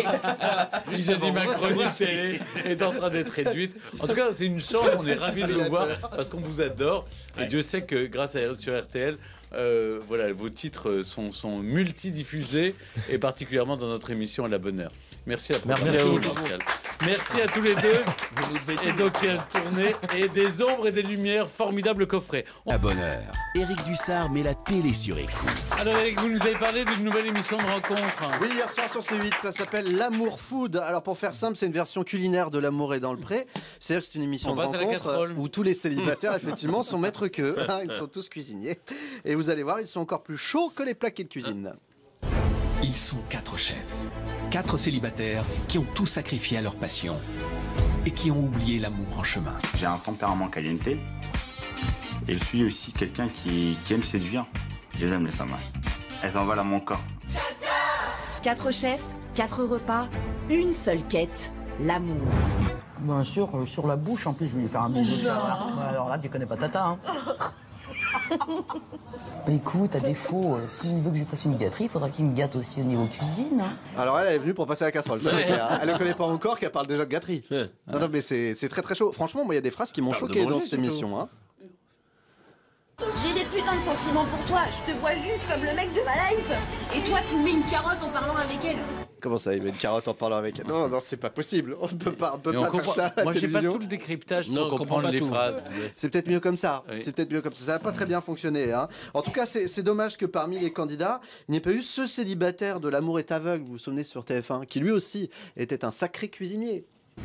se- Il a dit ma chronique télé est en train d'être réduite. En tout cas, c'est une chance, on est ravis de vous voir parce qu'on vous adore. Et Dieu sait que grâce à sur R T L, euh, voilà, vos titres sont, sont multidiffusés et particulièrement dans notre émission à la bonne heure. Merci à la
Merci
programmation
à vous.
musicale. Merci à tous les deux. Et donc il y a une tournée et des ombres et des lumières, formidable coffret. On-
À bonne heure, Éric Dussard met la télé sur écoute.
Alors Eric, vous nous avez parlé d'une nouvelle émission de rencontre.
Oui, hier soir sur C huit, ça s'appelle L'Amour Food. Alors pour faire simple, c'est une version culinaire de L'amour est dans le pré. C'est-à-dire que c'est une émission
On
de
passe à la
rencontre
casserole.
où tous les célibataires, effectivement, sont maîtres qu'eux. Hein, ils sont tous cuisiniers. Et vous allez voir, ils sont encore plus chauds que les plaquets de cuisine.
Ils sont quatre chefs, quatre célibataires qui ont tout sacrifié à leur passion et qui ont oublié l'amour en chemin.
J'ai un tempérament caliente Et je suis aussi quelqu'un qui, qui aime séduire. Je les aime les femmes. Ouais. Elles en valent à mon corps.
Quatre chefs, quatre repas, une seule quête, l'amour.
Bien sûr, euh, sur la bouche, en plus, je vais lui faire un bisou. Tiens, voilà. Ouais, alors là, tu connais pas Tata, hein. Bah, écoute, à défaut, euh, s'il veut que je lui fasse une gâterie, il faudra qu'il me gâte aussi au niveau cuisine. Hein.
Alors elle, elle est venue pour passer à la casserole, ça c'est clair. Elle ne connaît pas encore qu'elle parle déjà de gâterie. Non, non, mais c'est c'est très très chaud. Franchement, moi, il y a des phrases qui m'ont choqué dans cette émission. Hein.
J'ai des putains de sentiments pour toi, je te vois juste comme le mec de ma life. Et toi, tu me mets une carotte en parlant avec elle.
Comment ça, il met une carotte en parlant avec elle? Non, non, c'est pas possible. On ne peut pas, on peut pas
comprend...
faire ça à la
Moi, j'ai pas
télévision.
tout le décryptage
Non,
pour
on
comprendre
comprend pas
les
tout.
phrases.
C'est peut-être mieux comme ça.
Oui.
C'est peut-être mieux comme ça. Ça n'a pas très bien fonctionné. Hein. En tout cas, c'est c'est dommage que parmi les candidats, il n'y ait pas eu ce célibataire de L'amour est aveugle, vous vous souvenez, sur T F un, qui lui aussi était un sacré cuisinier.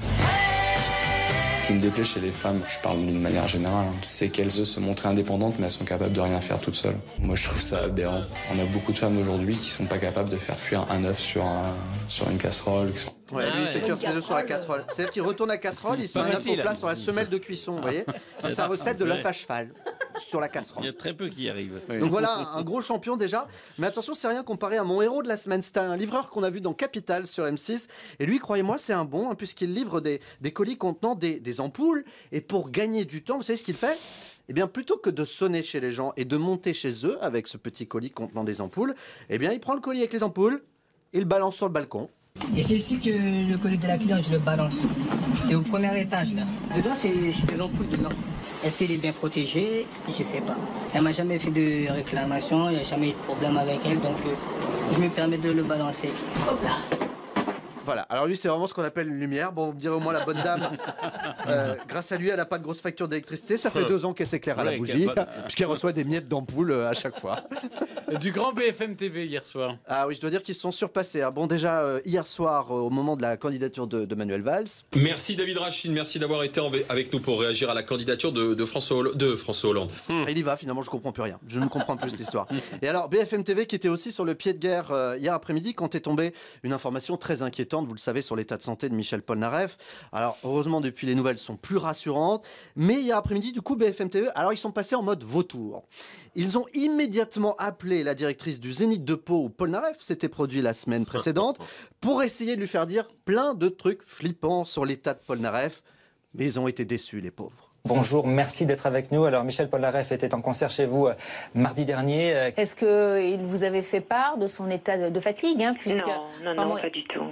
Ce qui me déplaît chez les femmes, je parle d'une manière générale, hein, c'est qu'elles veulent se montrer indépendantes, mais elles sont capables de rien faire toutes seules. Moi, je trouve ça aberrant. On a beaucoup de femmes aujourd'hui qui sont pas capables de faire cuire un œuf sur, un, sur une casserole. Qui sont...
Ouais,
Ah
lui,
ouais.
c'est cuire ses œufs sur la casserole. C'est-à-dire qu'il retourne la casserole, il se
Pas
met un œuf
facile.
au plat sur la semelle de cuisson, vous voyez. C'est sa recette de l'œuf à cheval sur la
Il y
casserole.
a très peu qui y arrivent.
Donc voilà, un gros champion déjà. Mais attention, c'est rien comparé à mon héros de la semaine. C'est un livreur qu'on a vu dans Capital sur M six. Et lui, croyez-moi, c'est un bon, hein, puisqu'il livre des, des colis contenant des, des ampoules. Et pour gagner du temps, vous savez ce qu'il fait ? Eh bien, plutôt que de sonner chez les gens et de monter chez eux avec ce petit colis contenant des ampoules, eh bien, il prend le colis avec les ampoules, il le balance sur le balcon.
Et c'est ici que le colis de la cliente, je le balance. C'est au premier étage, là. Dedans, c'est c'est des ampoules dedans. Est-ce qu'il est bien protégé? Je sais pas. Elle m'a jamais fait de réclamation, il n'y a jamais eu de problème avec elle, donc euh, je me permets de le balancer. Hop là.
Voilà, alors lui c'est vraiment ce qu'on appelle une lumière. Bon, vous me direz au moins la bonne dame, euh, grâce à lui elle n'a pas de grosse facture d'électricité. Ça fait deux ans qu'elle s'éclaire à la
Ouais,
bougie,
qu'elle a pas-
puisqu'elle reçoit des miettes d'ampoule euh, à chaque fois.
Du grand B F M T V hier soir.
Ah oui, je dois dire qu'ils se sont surpassés. hein. Bon déjà, euh, hier soir, euh, au moment de la candidature de, de Manuel Valls,
Merci David Rachid, merci d'avoir été en- avec nous pour réagir à la candidature de, de François Hollande. De François Hollande.
il y va finalement, je comprends plus rien. Je ne comprends plus cette histoire. Et alors, B F M T V qui était aussi sur le pied de guerre euh, hier après-midi quand est tombée une information très inquiétante, vous le savez, sur l'état de santé de Michel Polnareff. Alors, heureusement, depuis, les nouvelles sont plus rassurantes. Mais hier après-midi, du coup, B F M T V, alors ils sont passés en mode vautour. Ils ont immédiatement appelé la directrice du Zénith de Pau où Polnareff s'était produit la semaine précédente pour essayer de lui faire dire plein de trucs flippants sur l'état de Polnareff. Mais ils ont été déçus, les pauvres.
Bonjour, merci d'être avec nous. Alors Michel Polnareff était en concert chez vous euh, mardi dernier. Euh,
Est-ce qu'il vous avait fait part de son état de, de fatigue hein, puisque...
Non, non,
Enfin,
non,
bon,
pas du tout.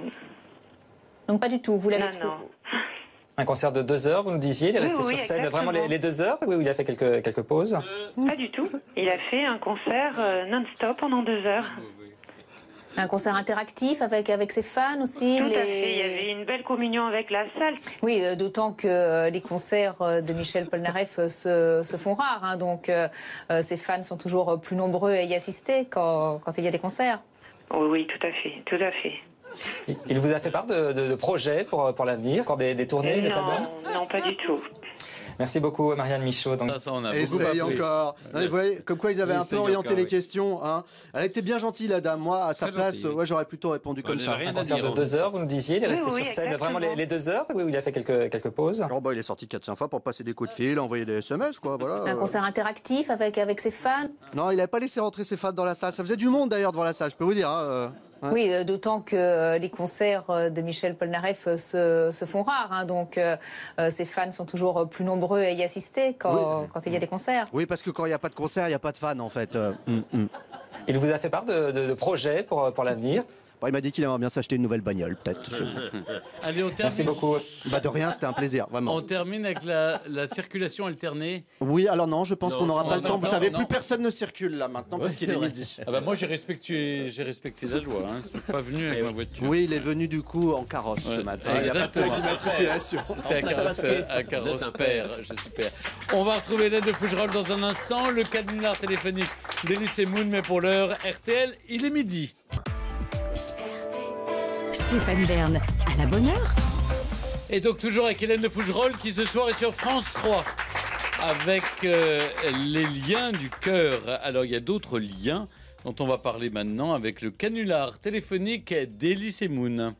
Donc pas du tout, vous l'avez
Non,
trouvé
non.
Un concert de deux heures, vous nous disiez. Il est
Oui,
resté
oui,
sur scène
exactement.
vraiment les, les deux heures. Oui, il a fait quelques, quelques pauses.
Pas du tout. Il a fait un concert euh, non-stop pendant deux heures.
Un concert interactif avec, avec ses fans aussi.
Tout
les...
à fait. Il y avait une belle communion avec la salle.
Oui, euh, d'autant que euh, les concerts euh, de Michel Polnareff euh, se, se font rares. hein, donc euh, euh, ses fans sont toujours euh, plus nombreux à y assister quand, quand il y a des concerts.
Oui, oui, tout à fait, tout à fait.
Il- Il vous a fait part de, de- de projets pour, pour l'avenir, encore des, des tournées, des albums.
Non, non, pas du tout.
Merci beaucoup, Marianne Michaud. Donc...
Ça, ça, on a beaucoup
Essaye
appris.
encore. Non, mais vous voyez, comme quoi ils avaient un peu
Essaye
orienté
encore,
les
oui.
questions. Hein. Elle était bien gentille, la dame. Moi, à sa
Très
place,
gentille, oui.
ouais, j'aurais plutôt répondu comme
elle
ça.
avait rien
Un
à
concert
dire,
de deux heures, vous nous disiez. Il est
Oui,
resté
oui,
sur scène vraiment les,
exactement.
les deux heures. Oui, il a fait quelques, quelques pauses.
Oh, bah, il est sorti quatre cinq fois pour passer des coups de fil, envoyer des S M S, quoi. Voilà.
Un
Euh,
concert interactif avec, avec ses fans.
Non, il n'avait pas laissé rentrer ses fans dans la salle. Ça faisait du monde d'ailleurs devant la salle, je peux vous dire. Hein. euh, ouais.
Oui, euh, d'autant que euh, les concerts euh, de Michel Polnareff euh, se, se font rares. hein, donc euh, euh, ses fans sont toujours euh, plus nombreux à y assister quand, quand il y a des concerts.
Oui, parce que quand il n'y a pas de concert, il n'y a pas de fans en fait. Euh, hum, hum.
Il vous a fait part de, de- de projets pour, pour l'avenir.
Bon, il m'a dit qu'il aimerait bien s'acheter une nouvelle bagnole, peut-être. Je-
Allez, on termine.
Merci beaucoup.
Bah, de rien, c'était un plaisir, vraiment.
On termine avec la, la circulation alternée.
Oui, alors non, je pense
Non,
qu'on n'aura
on
pas le
va
temps.
pas,
Vous savez,
non.
plus personne ne circule là maintenant parce
Ouais,
qu'il
c'est
est
vrai.
midi.
Ah bah moi j'ai respecté, j'ai respecté la loi. Hein. Je suis pas venu avec ma voiture.
Oui, il est venu du coup en carrosse ce
Ouais,
matin. Il n'y a pas de
exactement.
plaque d'immatriculation.
C'est un carrosse, un carrosse père, je suis père. On va retrouver l'aide de Fougerolles dans un instant. Le canular téléphonique d'Elise et Moon, mais pour l'heure, R T L, il est midi.
Stéphane Bern, à la bonne heure.
Et donc toujours avec Hélène de Fougerolles qui ce soir est sur France trois avec euh, les liens du cœur. Alors il y a d'autres liens dont on va parler maintenant avec le canular téléphonique d'Elise et Moon.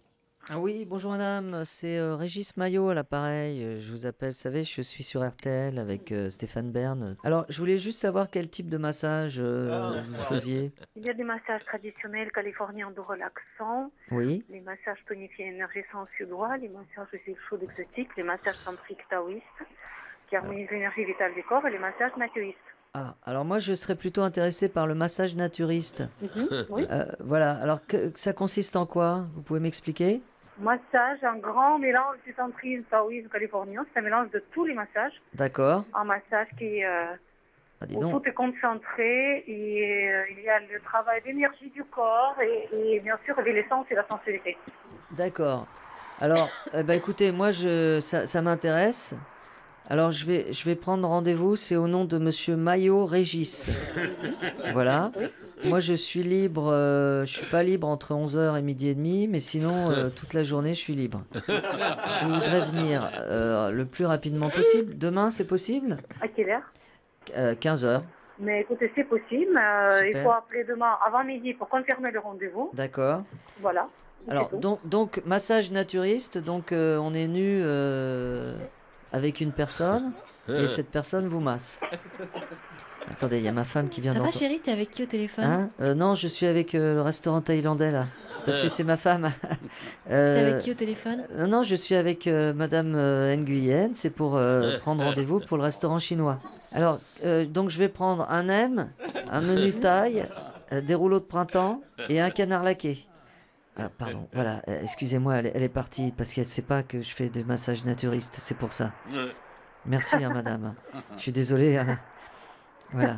Ah oui, bonjour madame, c'est euh, Régis Maillot à l'appareil. Euh, Je vous appelle, vous savez, je suis sur R T L avec euh, Stéphane Bern. Alors, je voulais juste savoir quel type de massage euh, vous faisiez.
Il y a des massages traditionnels californiens de relaxants,
Oui.
les massages tonifiés énergisants suédois, les massages aussi chauds exotiques, les massages tantriques taoïstes qui harmonisent l'énergie vitale du corps et les massages naturistes.
Ah, alors moi je serais plutôt intéressé par le massage naturiste.
Mhm, oui.
Euh, voilà, alors que, que ça consiste en quoi? Vous pouvez m'expliquer?
Massage, un grand mélange du tantrisme, taoïsme, californien. C'est un mélange de tous les massages.
D'accord.
Un massage qui, euh,
Ah, dis
où
donc.
tout est concentré et euh, il y a le travail d'énergie du corps et, et bien sûr et l'essence et la sensualité.
D'accord. Alors, eh ben, écoutez, moi je, ça, ça m'intéresse. Alors je vais, je vais prendre rendez-vous, c'est au nom de Monsieur Maillot Régis. Voilà. Moi je suis libre, euh, je suis pas libre entre onze heures et midi et demi, mais sinon euh, toute la journée je suis libre. Je voudrais venir euh, le plus rapidement possible. Demain c'est possible?
À quelle heure?
euh, quinze heures.
Mais écoutez, c'est possible. Euh, il
Super.
faut appeler demain avant midi pour confirmer le rendez-vous.
D'accord.
Voilà.
Alors, donc, donc, massage naturiste, donc euh, on est nu euh, avec une personne et cette personne vous masse. Attendez, il y a ma femme qui vient
Ça va
d'entendre.
chérie, t'es avec qui au téléphone?
Hein Euh, non, je suis avec euh, le restaurant thaïlandais là. Parce que c'est ma femme. Euh,
T'es avec qui au téléphone?
Non, non, je suis avec euh, Madame euh, Nguyen. C'est pour euh, prendre rendez-vous pour le restaurant chinois. Alors, euh, donc je vais prendre un M, un menu thaï, euh, des rouleaux de printemps et un canard laqué. Ah, pardon, voilà, euh, excusez-moi, elle, est- elle est partie parce qu'elle ne sait pas que je fais des massages naturistes, c'est pour ça. Merci, hein, madame. Je suis désolé. hein. Voilà.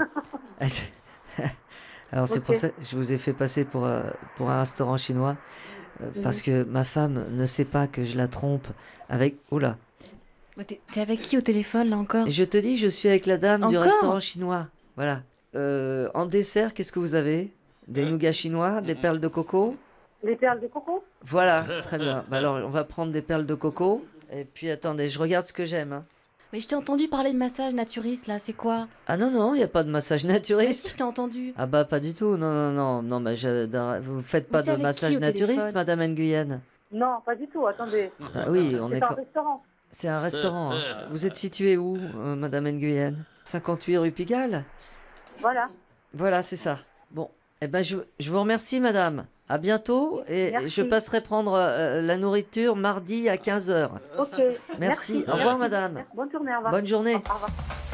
Alors, c'est pour
Ok.
ça que je vous ai fait passer pour, euh, pour un restaurant chinois. euh, Parce que ma femme ne sait pas que je la trompe avec... Oula.
Bah, T'es t'es avec qui au téléphone là encore?
Et je te dis, je suis avec la dame du
Encore
restaurant chinois. Voilà. Euh, en dessert, qu'est-ce que vous avez? Des nougats chinois, des perles de coco?
Les perles de coco?
Voilà, très bien. Bah alors, on va prendre des perles de coco. Et puis, attendez, je regarde ce que j'aime. hein.
Mais je t'ai entendu parler de massage naturiste là, c'est quoi?
Ah non, non, il n'y a pas de massage
Mais
naturiste.
si, je t'ai entendu.
Ah bah, pas du tout. Non, non, non. Non, mais je, dans- vous faites pas
Mais t'es
de
avec
massage
qui au
naturiste,
téléphone
Madame Nguyen?
Non, pas du tout. Attendez.
Ah oui, on
c'est
est
un
quand-
restaurant.
C'est un restaurant. hein. Vous êtes situé où, euh, Madame Nguyen? cinquante-huit rue Pigalle?
Voilà.
Voilà, c'est ça. Bon, eh ben, je, je vous remercie, madame. À bientôt. Et
Merci.
je passerai prendre euh, la nourriture mardi à quinze heures.
Ok.
Merci. Au revoir, madame.
Bonne journée. Au revoir.
Bonne journée.
Au revoir.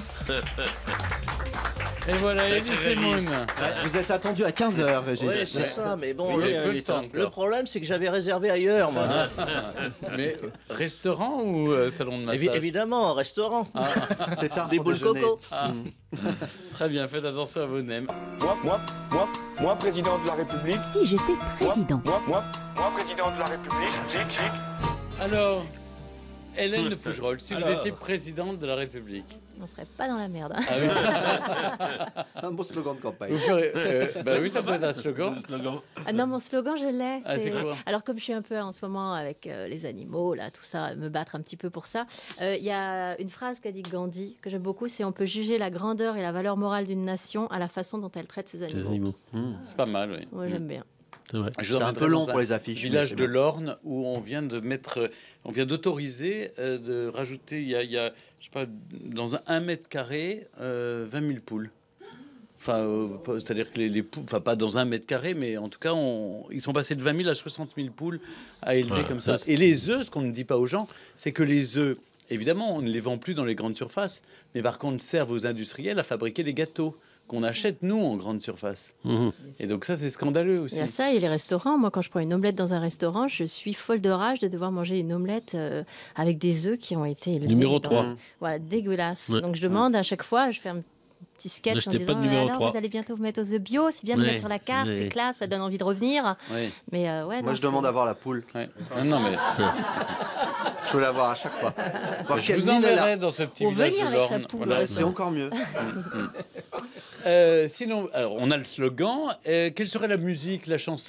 Et voilà,
Sacré
Elie
Régis.
Semoun.
Vous êtes attendu à quinze heures, Régis.
Oui, c'est ça, mais bon,
Vous
le,
avez peu de temps
le
encore.
problème, c'est que j'avais réservé ailleurs, moi.
Mais restaurant ou euh, salon de massage?
Évi- évidemment, un restaurant.
C'est tard
Des
pour
boules
déjeuner.
coco.
Ah. Très bien, faites attention à vos nems.
Moi, moi, moi, moi, président de la République.
Si j'étais président.
Moi, moi, moi, président de la République. Chic, chic.
Alors, Hélène Fougerolles, si vous
Alors.
étiez présidente de la République.
On serait pas dans la merde. hein.
Ah oui.
C'est un beau slogan de campagne.
Vous ferez- euh, bah oui, ça peut être un slogan.
Ah non, mon slogan, je l'ai.
Ah, c'est quoi?
Alors, comme je suis un peu en ce moment avec euh, les animaux, là, tout ça, me battre un petit peu pour ça, euh, il y a une phrase qu'a dit Gandhi que j'aime beaucoup, c'est on peut juger la grandeur et la valeur morale d'une nation à la façon dont elle traite ses animaux.
Des animaux.
C'est pas mal, oui.
Moi, j'aime bien.
C'est vrai.
Je
C'est un
reviendrai
peu long
dans
pour les affiches, mais
Village
c'est
de
bien.
l'Orne où on vient de mettre, on vient d'autoriser euh, de rajouter, il y a, il y a, je sais pas, dans un, un mètre carré, euh, vingt mille poules. Enfin, euh, pas- c'est-à-dire que les, les poules, enfin pas dans un mètre carré, mais en tout cas, on- ils sont passés de vingt mille à soixante mille poules à élever
Ouais,
comme ça.
ça, c'est-
Et les œufs, ce qu'on ne dit pas aux gens, c'est que les œufs, évidemment, on ne les vend plus dans les grandes surfaces, mais par contre, servent aux industriels à fabriquer les gâteaux qu'on achète nous en grande surface.
Mhm.
Et donc ça, c'est scandaleux
Il
aussi.
y a ça et les restaurants. Moi, quand je prends une omelette dans un restaurant, je suis folle de rage de devoir manger une omelette euh, avec des œufs qui ont été élevés.
Numéro
dans-
trois.
Voilà, dégueulasse.
Ouais.
Donc je demande à chaque fois, je fais un petit sketch en
N'achetez
disant
pas de numéro
alors
trois.
vous allez bientôt vous mettre aux œufs bio, c'est bien de le
Ouais,
mettre sur la carte,
ouais.
c'est classe, ça donne envie de revenir.
Oui.
Mais euh, ouais,
Moi,
non,
je demande
c'est-
à voir la poule.
Ouais. Ah non, mais
Je veux la voir à chaque fois. Voir
je
quelle
vous
mine elle a.
enverrai dans ce petit
Pour
village
venir
de
avec sa
l'Orne.
poule,
Voilà.
ouais,
C'est encore mieux.
Euh, sinon, alors, on a le slogan. Euh, quelle serait la musique, la chanson?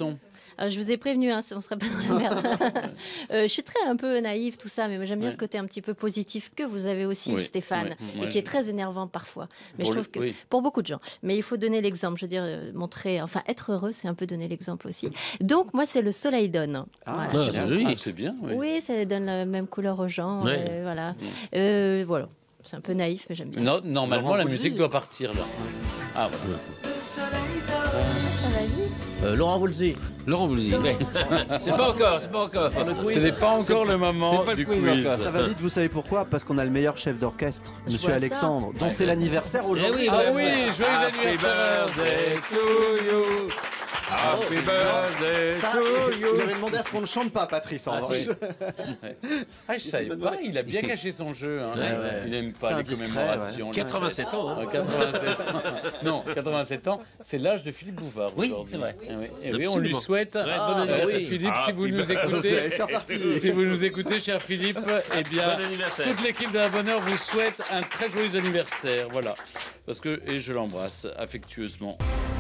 Euh, je vous ai prévenu, hein, on serait pas dans la merde. euh, je suis très un peu naïve, tout ça, mais moi, j'aime bien
Ouais.
ce côté un petit peu positif que vous avez aussi,
Oui,
Stéphane,
oui,
et
ouais.
qui est très énervant parfois. Mais
Pour
je
le-
trouve que
oui.
pour beaucoup de gens. Mais il faut donner l'exemple. Je veux dire, euh, montrer, enfin, être heureux, c'est un peu donner l'exemple aussi. Donc, moi, c'est le soleil donne.
Ah,
Voilà.
c'est joli. Ah, c'est bien. Oui.
Oui, ça donne la même couleur aux gens.
Ouais.
euh, voilà. Euh, voilà. C'est un peu naïf, mais j'aime bien.
Non, normalement,
Laurent
la
Voulzy.
musique doit partir là. Ah voilà.
Ça va vite.
Euh, Laurent Voulzy.
Laurent Voulzy. ouais. C'est pas encore, c'est pas encore.
Ce n'est pas encore le moment
C'est pas
du
le quiz
quiz.
encore.
Ça va vite, vous savez pourquoi? Parce qu'on a le meilleur chef d'orchestre,
Je
Monsieur
vois ça.
Alexandre, dont c'est l'anniversaire aujourd'hui.
Eh oui,
Ah
ouais,
oui,
ouais.
joyeux
Happy
anniversaire.
birthday to you. Happy birthday
Ça,
to
il
you.
avait demandé à ce qu'on ne chante pas, Patrice. En
Ah,
revanche.
si. Ouais. Ah, je savais pas, il a bien caché son jeu. Hein.
Ouais, ouais.
Il n'aime pas
C'est
les
indiscret,
commémorations.
ouais.
les
quatre-vingt-sept
fêtes.
ans, hein.
Ah, quatre-vingt-sept ans. Non, quatre-vingt-sept ans, c'est l'âge de Philippe Bouvard.
Oui,
aujourd'hui.
c'est vrai.
Ah oui. Et oui, on lui
Absolument.
souhaite.
Ouais,
Ah,
bon
euh,
anniversaire.
Philippe, si vous
Happy
nous
birthday.
écoutez,
C'est reparti.
si vous nous écoutez, cher Philippe, eh bien,
Bon anniversaire.
toute l'équipe de la Bonne Heure vous souhaite un très joyeux anniversaire. Voilà. Parce que, et je l'embrasse affectueusement.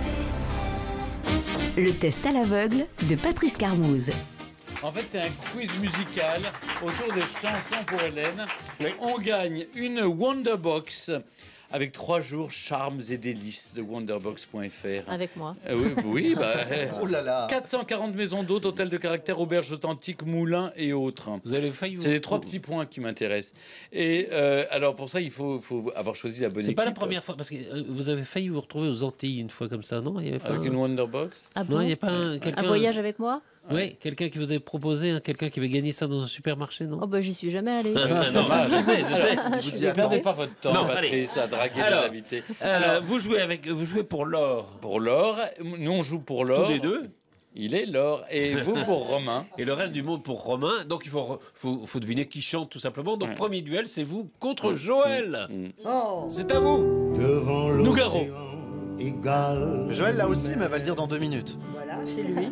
Le test à l'aveugle de Patrice Carmouze.
En fait, c'est un quiz musical autour des chansons pour Hélène. On gagne une Wonderbox avec trois jours charmes et délices de wonderbox point f r.
Avec moi.
Euh, oui, oui, bah,
Oh là là.
quatre cent quarante maisons d'hôtes, hôtels de caractère, auberges authentiques, moulins et autres.
Vous avez failli vous...
C'est les trois petits points qui m'intéressent. Et euh, alors pour ça, il faut, faut avoir choisi la bonne
C'est
équipe.
pas la première fois, parce que euh, vous avez failli vous retrouver aux Antilles une fois comme ça, non? Il y avait pas
Avec
un-
une Wonderbox.
Ah
Non,
bon
il n'y a pas un,
Un
quelqu'un...
voyage avec moi?
Oui, quelqu'un qui vous avait proposé, hein, quelqu'un qui avait gagné ça dans un supermarché, non?
Oh bah j'y suis jamais allée.
non, je sais, je sais.
Vous
suis
n'y perdez
dégoûtée.
pas votre temps,
Non,
Patrice, à draguer
Alors,
les invités.
Euh, vous jouez avec, vous jouez pour l'or.
Pour l'or, nous on joue pour l'or.
Tous les deux.
Il est l'or. Et vous pour Romain.
Et le reste du monde pour Romain. Donc il faut, re- faut, faut deviner qui chante tout simplement. Donc
Ouais.
premier duel, c'est vous contre Joël.
Mm.
Oh.
C'est à vous.
Devant
Nougaro.
égal.
Joël là aussi, mais elle va le dire dans deux minutes.
Voilà, c'est lui.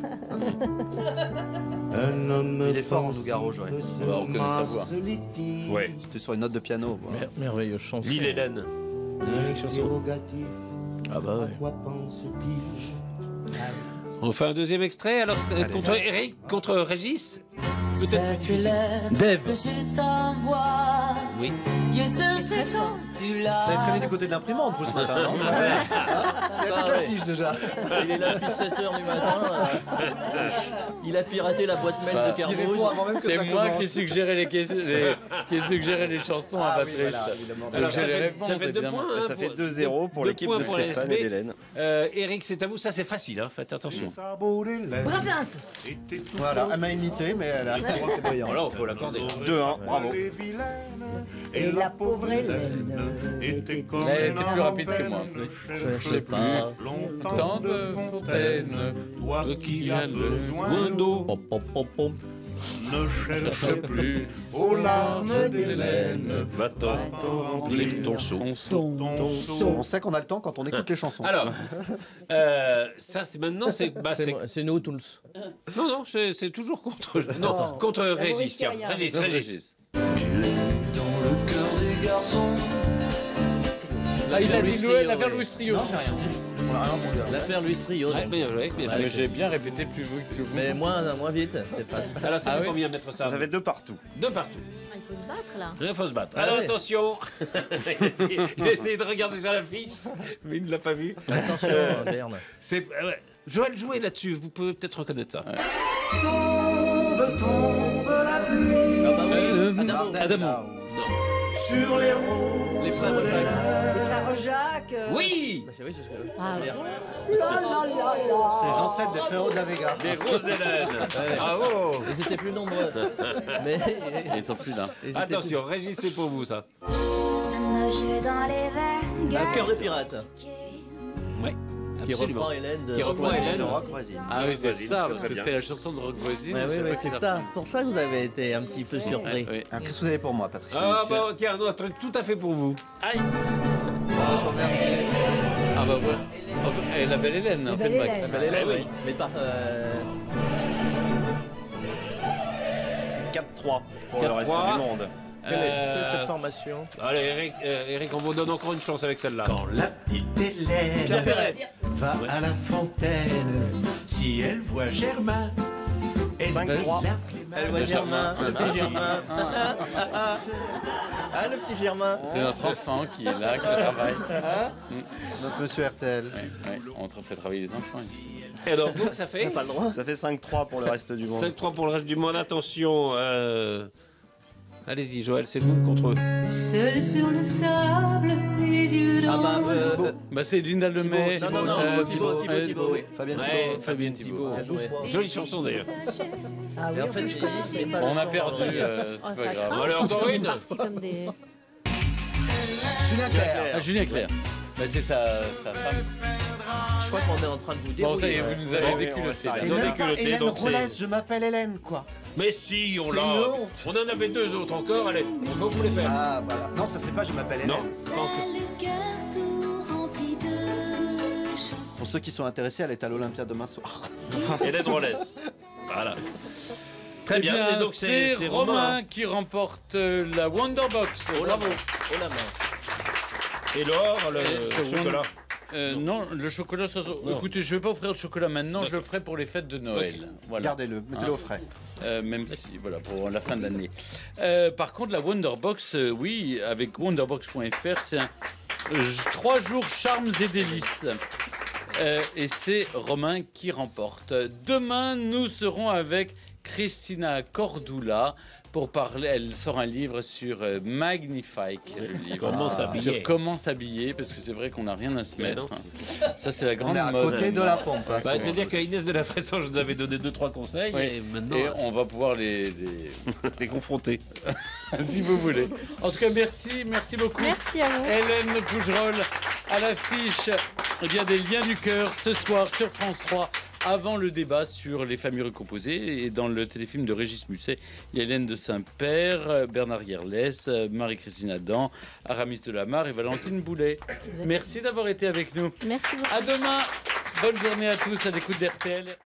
Un homme
Il est fort en Nougaro, Joël.
On va reconnaître sa voix.
Ouais.
C'était sur une note de piano. Voilà.
Mer- merveilleuse chanson.
L'île Hélène. Magnifique chanson.
Ah bah ouais.
Quoi pense-t-il?
On fait un deuxième extrait. Alors c'est contre Eric, contre Régis. Peut-être plus difficile.
Dave.
Oui.
Ça avait traîné du côté de l'imprimante, vous, ce matin, non Hein Il y a toute l'affiche déjà.
Il est là depuis sept heures du matin. là. Il a piraté la boîte mail
Bah,
de
Il répond
Carmouze.
avant même que
C'est
ça
moi
commence.
qui suggérais les, questions- les, qui suggérais les chansons à
Ah oui,
Patrice.
voilà, évidemment.
Donc
Alors,
j'ai
ça
les
fait-
réponses,
ça fait deux
évidemment.
points, hein,
Ça fait
pour-
deux zéro pour
deux
l'équipe
points
de
pour la
Stéphane
S B.
et d'Hélène.
Euh, Eric, c'est à vous. Ça, c'est facile. Hein. Faites attention.
Voilà, elle m'a imité, mais elle a la voix qui est brillante.
Voilà, il faut l'accorder.
deux un, bravo.
Et la pauvre Hélène était comme
Elle était
une
plus rapide que
embelle.
moi.
Je sais pas.
Tant de fontaines,
Toi
toi qui as
besoin
besoin d'eau,
Pom, pom, pom, pom.
ne
cherche
cherche plus
plus
aux larmes
d'Hélène.
d'Hélène.
Va-t'en remplir ton seau.
Ton seau.
Ton seau.
On sait qu'on a le temps quand on écoute les chansons.
Alors, euh, ça, c'est maintenant, c'est. Bah,
C'est
c'est-
moi- C'est nous tous.
non, non, c'est c'est toujours contre. Non, contre Régis. Tiens,
rien.
Régis,
Donc,
Régis.
Régis.
Dans le cœur des garçons.
Ah, il a
Louis
dit
Trio,
Louis, l'affaire
ouais.
Louis Trio.
Non, j'ai rien dit. On a rien entendu.
L'affaire Louis Trio.
Ouais,
donc.
bien joué, bien
Ouais,
joué.
Mais j'ai bien répété plus vite que vous.
Mais moins, moins vite, Stéphane.
Alors, ça
Ah
fait
oui.
combien de mettre ça?
Vous avez deux partout.
Deux partout.
Ah, il faut se battre là.
Il faut se battre.
Ah
Alors
ouais.
attention. il, a essayé, il a essayé de regarder sur la fiche, mais il ne l'a pas vu.
Attention, Berne.
C'est euh, ouais. Joël, jouez là-dessus. Vous pouvez peut-être reconnaître ça.
Tombe, tombe la pluie
Ah bah oui.
Euh,
Adamo.
Adamo.
sur les roses.
Les frères Jacques.
Les frères Jacques. euh,
Oui.
Bah, c'est oui, c'est ce que.
Ah,
Dire.
là, là, là, là.
C'est les ancêtres des frérots de la Vega.
Des roses Hélène.
Ouais.
Bravo.
Ils étaient plus nombreux. Mais.
Ils sont plus là.
ils étaient
Attention, Régis, c'est pour vous ça.
plus- Un cœur de pirate.
Ouais.
Qui
Absolument.
reprend Hélène de
Qui reprend
Rock
Hélène.
De rock voisine.
Ah oui, c'est
Voisine,
ça,
très
parce que
bien.
c'est la chanson de Rock Voisine.
Ouais, oui,
Je
oui,
sais
c'est
pas
ça.
qui
Pour ça que vous avez été un petit peu surpris.
Oui.
Ah, Qu'est-ce que vous avez pour moi, Patrice
Ah bah tiens, un truc tout à fait pour vous.
Aïe. Ah bah voilà. Enfin, et la belle Hélène, en fait,
belle
Mac.
Hélène.
Bah, Hélène,
oui.
oui. Mais par. euh,
quatre trois pour
quatre
le reste
trois.
du monde.
Quelle est-
Quelle est cette formation?
Allez, Eric, euh, Eric, on vous donne encore une chance avec celle-là.
Quand la petite Hélène
Pierre Perret.
va à la fontaine, si elle voit Germain, elle
cinq trois. Elle voit Germain, le petit Germain. Ah, le petit Germain.
C'est notre enfant qui est là, qui travaille.
Hein
Mm.
Notre monsieur R T L.
Ouais, ouais, on fait travailler les enfants ici.
Et donc, donc, ça fait
Pas le droit. Ça fait cinq trois pour le reste du monde.
cinq trois pour le reste du monde. Attention. euh, Allez-y, Joël, c'est vous contre eux.
Seul sur le sable, les yeux dans
Ah bah,
le
euh,
vent.
Bah, c'est Linda Lemay.
Non, non, non,
euh,
Thibaut, Thibaut,
euh,
Thibaut, oui. Fabien
Ouais,
Thibaut.
Fabien Thibaut.
Bien joué.
Jolie chanson d'ailleurs.
Ah oui,
Et en
en
fait,
plus,
je
je connaissais pas.
On a
le
perdu,
fond,
euh,
Oh,
c'est
ça
pas grave.
craint,
Allez,
quand
encore
on est
une.
parti comme des...
Julien Clerc.
Ah, Julien Clerc. Bah, c'est sa, sa femme.
Je crois qu'on est en train de vous débrouiller.
Bon, ça y est, vous nous avez
Ouais,
déculotté.
on va
là.
Ils ont
Hélène,
déculotté,
Hélène
donc c'est-
Rollès, je m'appelle Hélène, quoi.
Mais si, on
C'est
l'a.
une honte.
On en avait deux autres encore. Allez, on va vous les faire.
Ah, voilà. Non, ça c'est pas je m'appelle Hélène.
Non, pas encore.
Le cœur tout rempli de chansons.
Pour ceux qui sont intéressés, elle est à l'Olympia demain soir.
Hélène Rollès. Voilà. Très
Eh
bien.
bien,
Et donc
c'est
c'est
Romain qui remporte euh, la Wonderbox. Bravo.
Oh la main.
Et Laure, le
Et ce
chocolat.
Euh, non, le chocolat, ça, ça-
Non.
écoutez, je vais pas offrir le chocolat maintenant, je le ferai pour les fêtes de Noël. Voilà.
Gardez-le, mettez-le
Hein.
au frais.
Euh, même si, voilà, pour la fin de l'année. Euh, par contre, la Wonderbox, euh, oui, avec wonderbox point f r, c'est un euh, trois jours charmes et délices. Euh, et c'est Romain qui remporte. Demain, nous serons avec Christina Cordula pour parler. Elle sort un livre sur euh, Magnifique. Le livre.
Comment s'habiller.
Sur comment s'habiller, parce que c'est vrai qu'on n'a rien à se
Mais
mettre.
non.
Ça, c'est la grande
est à
mode.
côté de la pompe, hein,
Bah,
souvent.
C'est-à-dire qu'Inès de la Fresson, je vous avais donné deux trois conseils
Oui.
et maintenant
Et on va pouvoir les, les...
les confronter.
si vous voulez. En tout cas, merci, merci beaucoup.
Merci à vous.
Hélène Fougerolles à l'affiche. Il y a des liens du cœur ce soir sur France trois. Avant le débat sur les familles recomposées, et dans le téléfilm de Régis Musset, il y a Hélène de Saint-Père, Bernard Guerlès, Marie-Christine Adam, Aramis Delamarre et Valentine Boulet. Merci d'avoir été avec nous.
Merci beaucoup.
À demain. Bonne journée à tous à l'écoute d'R T L.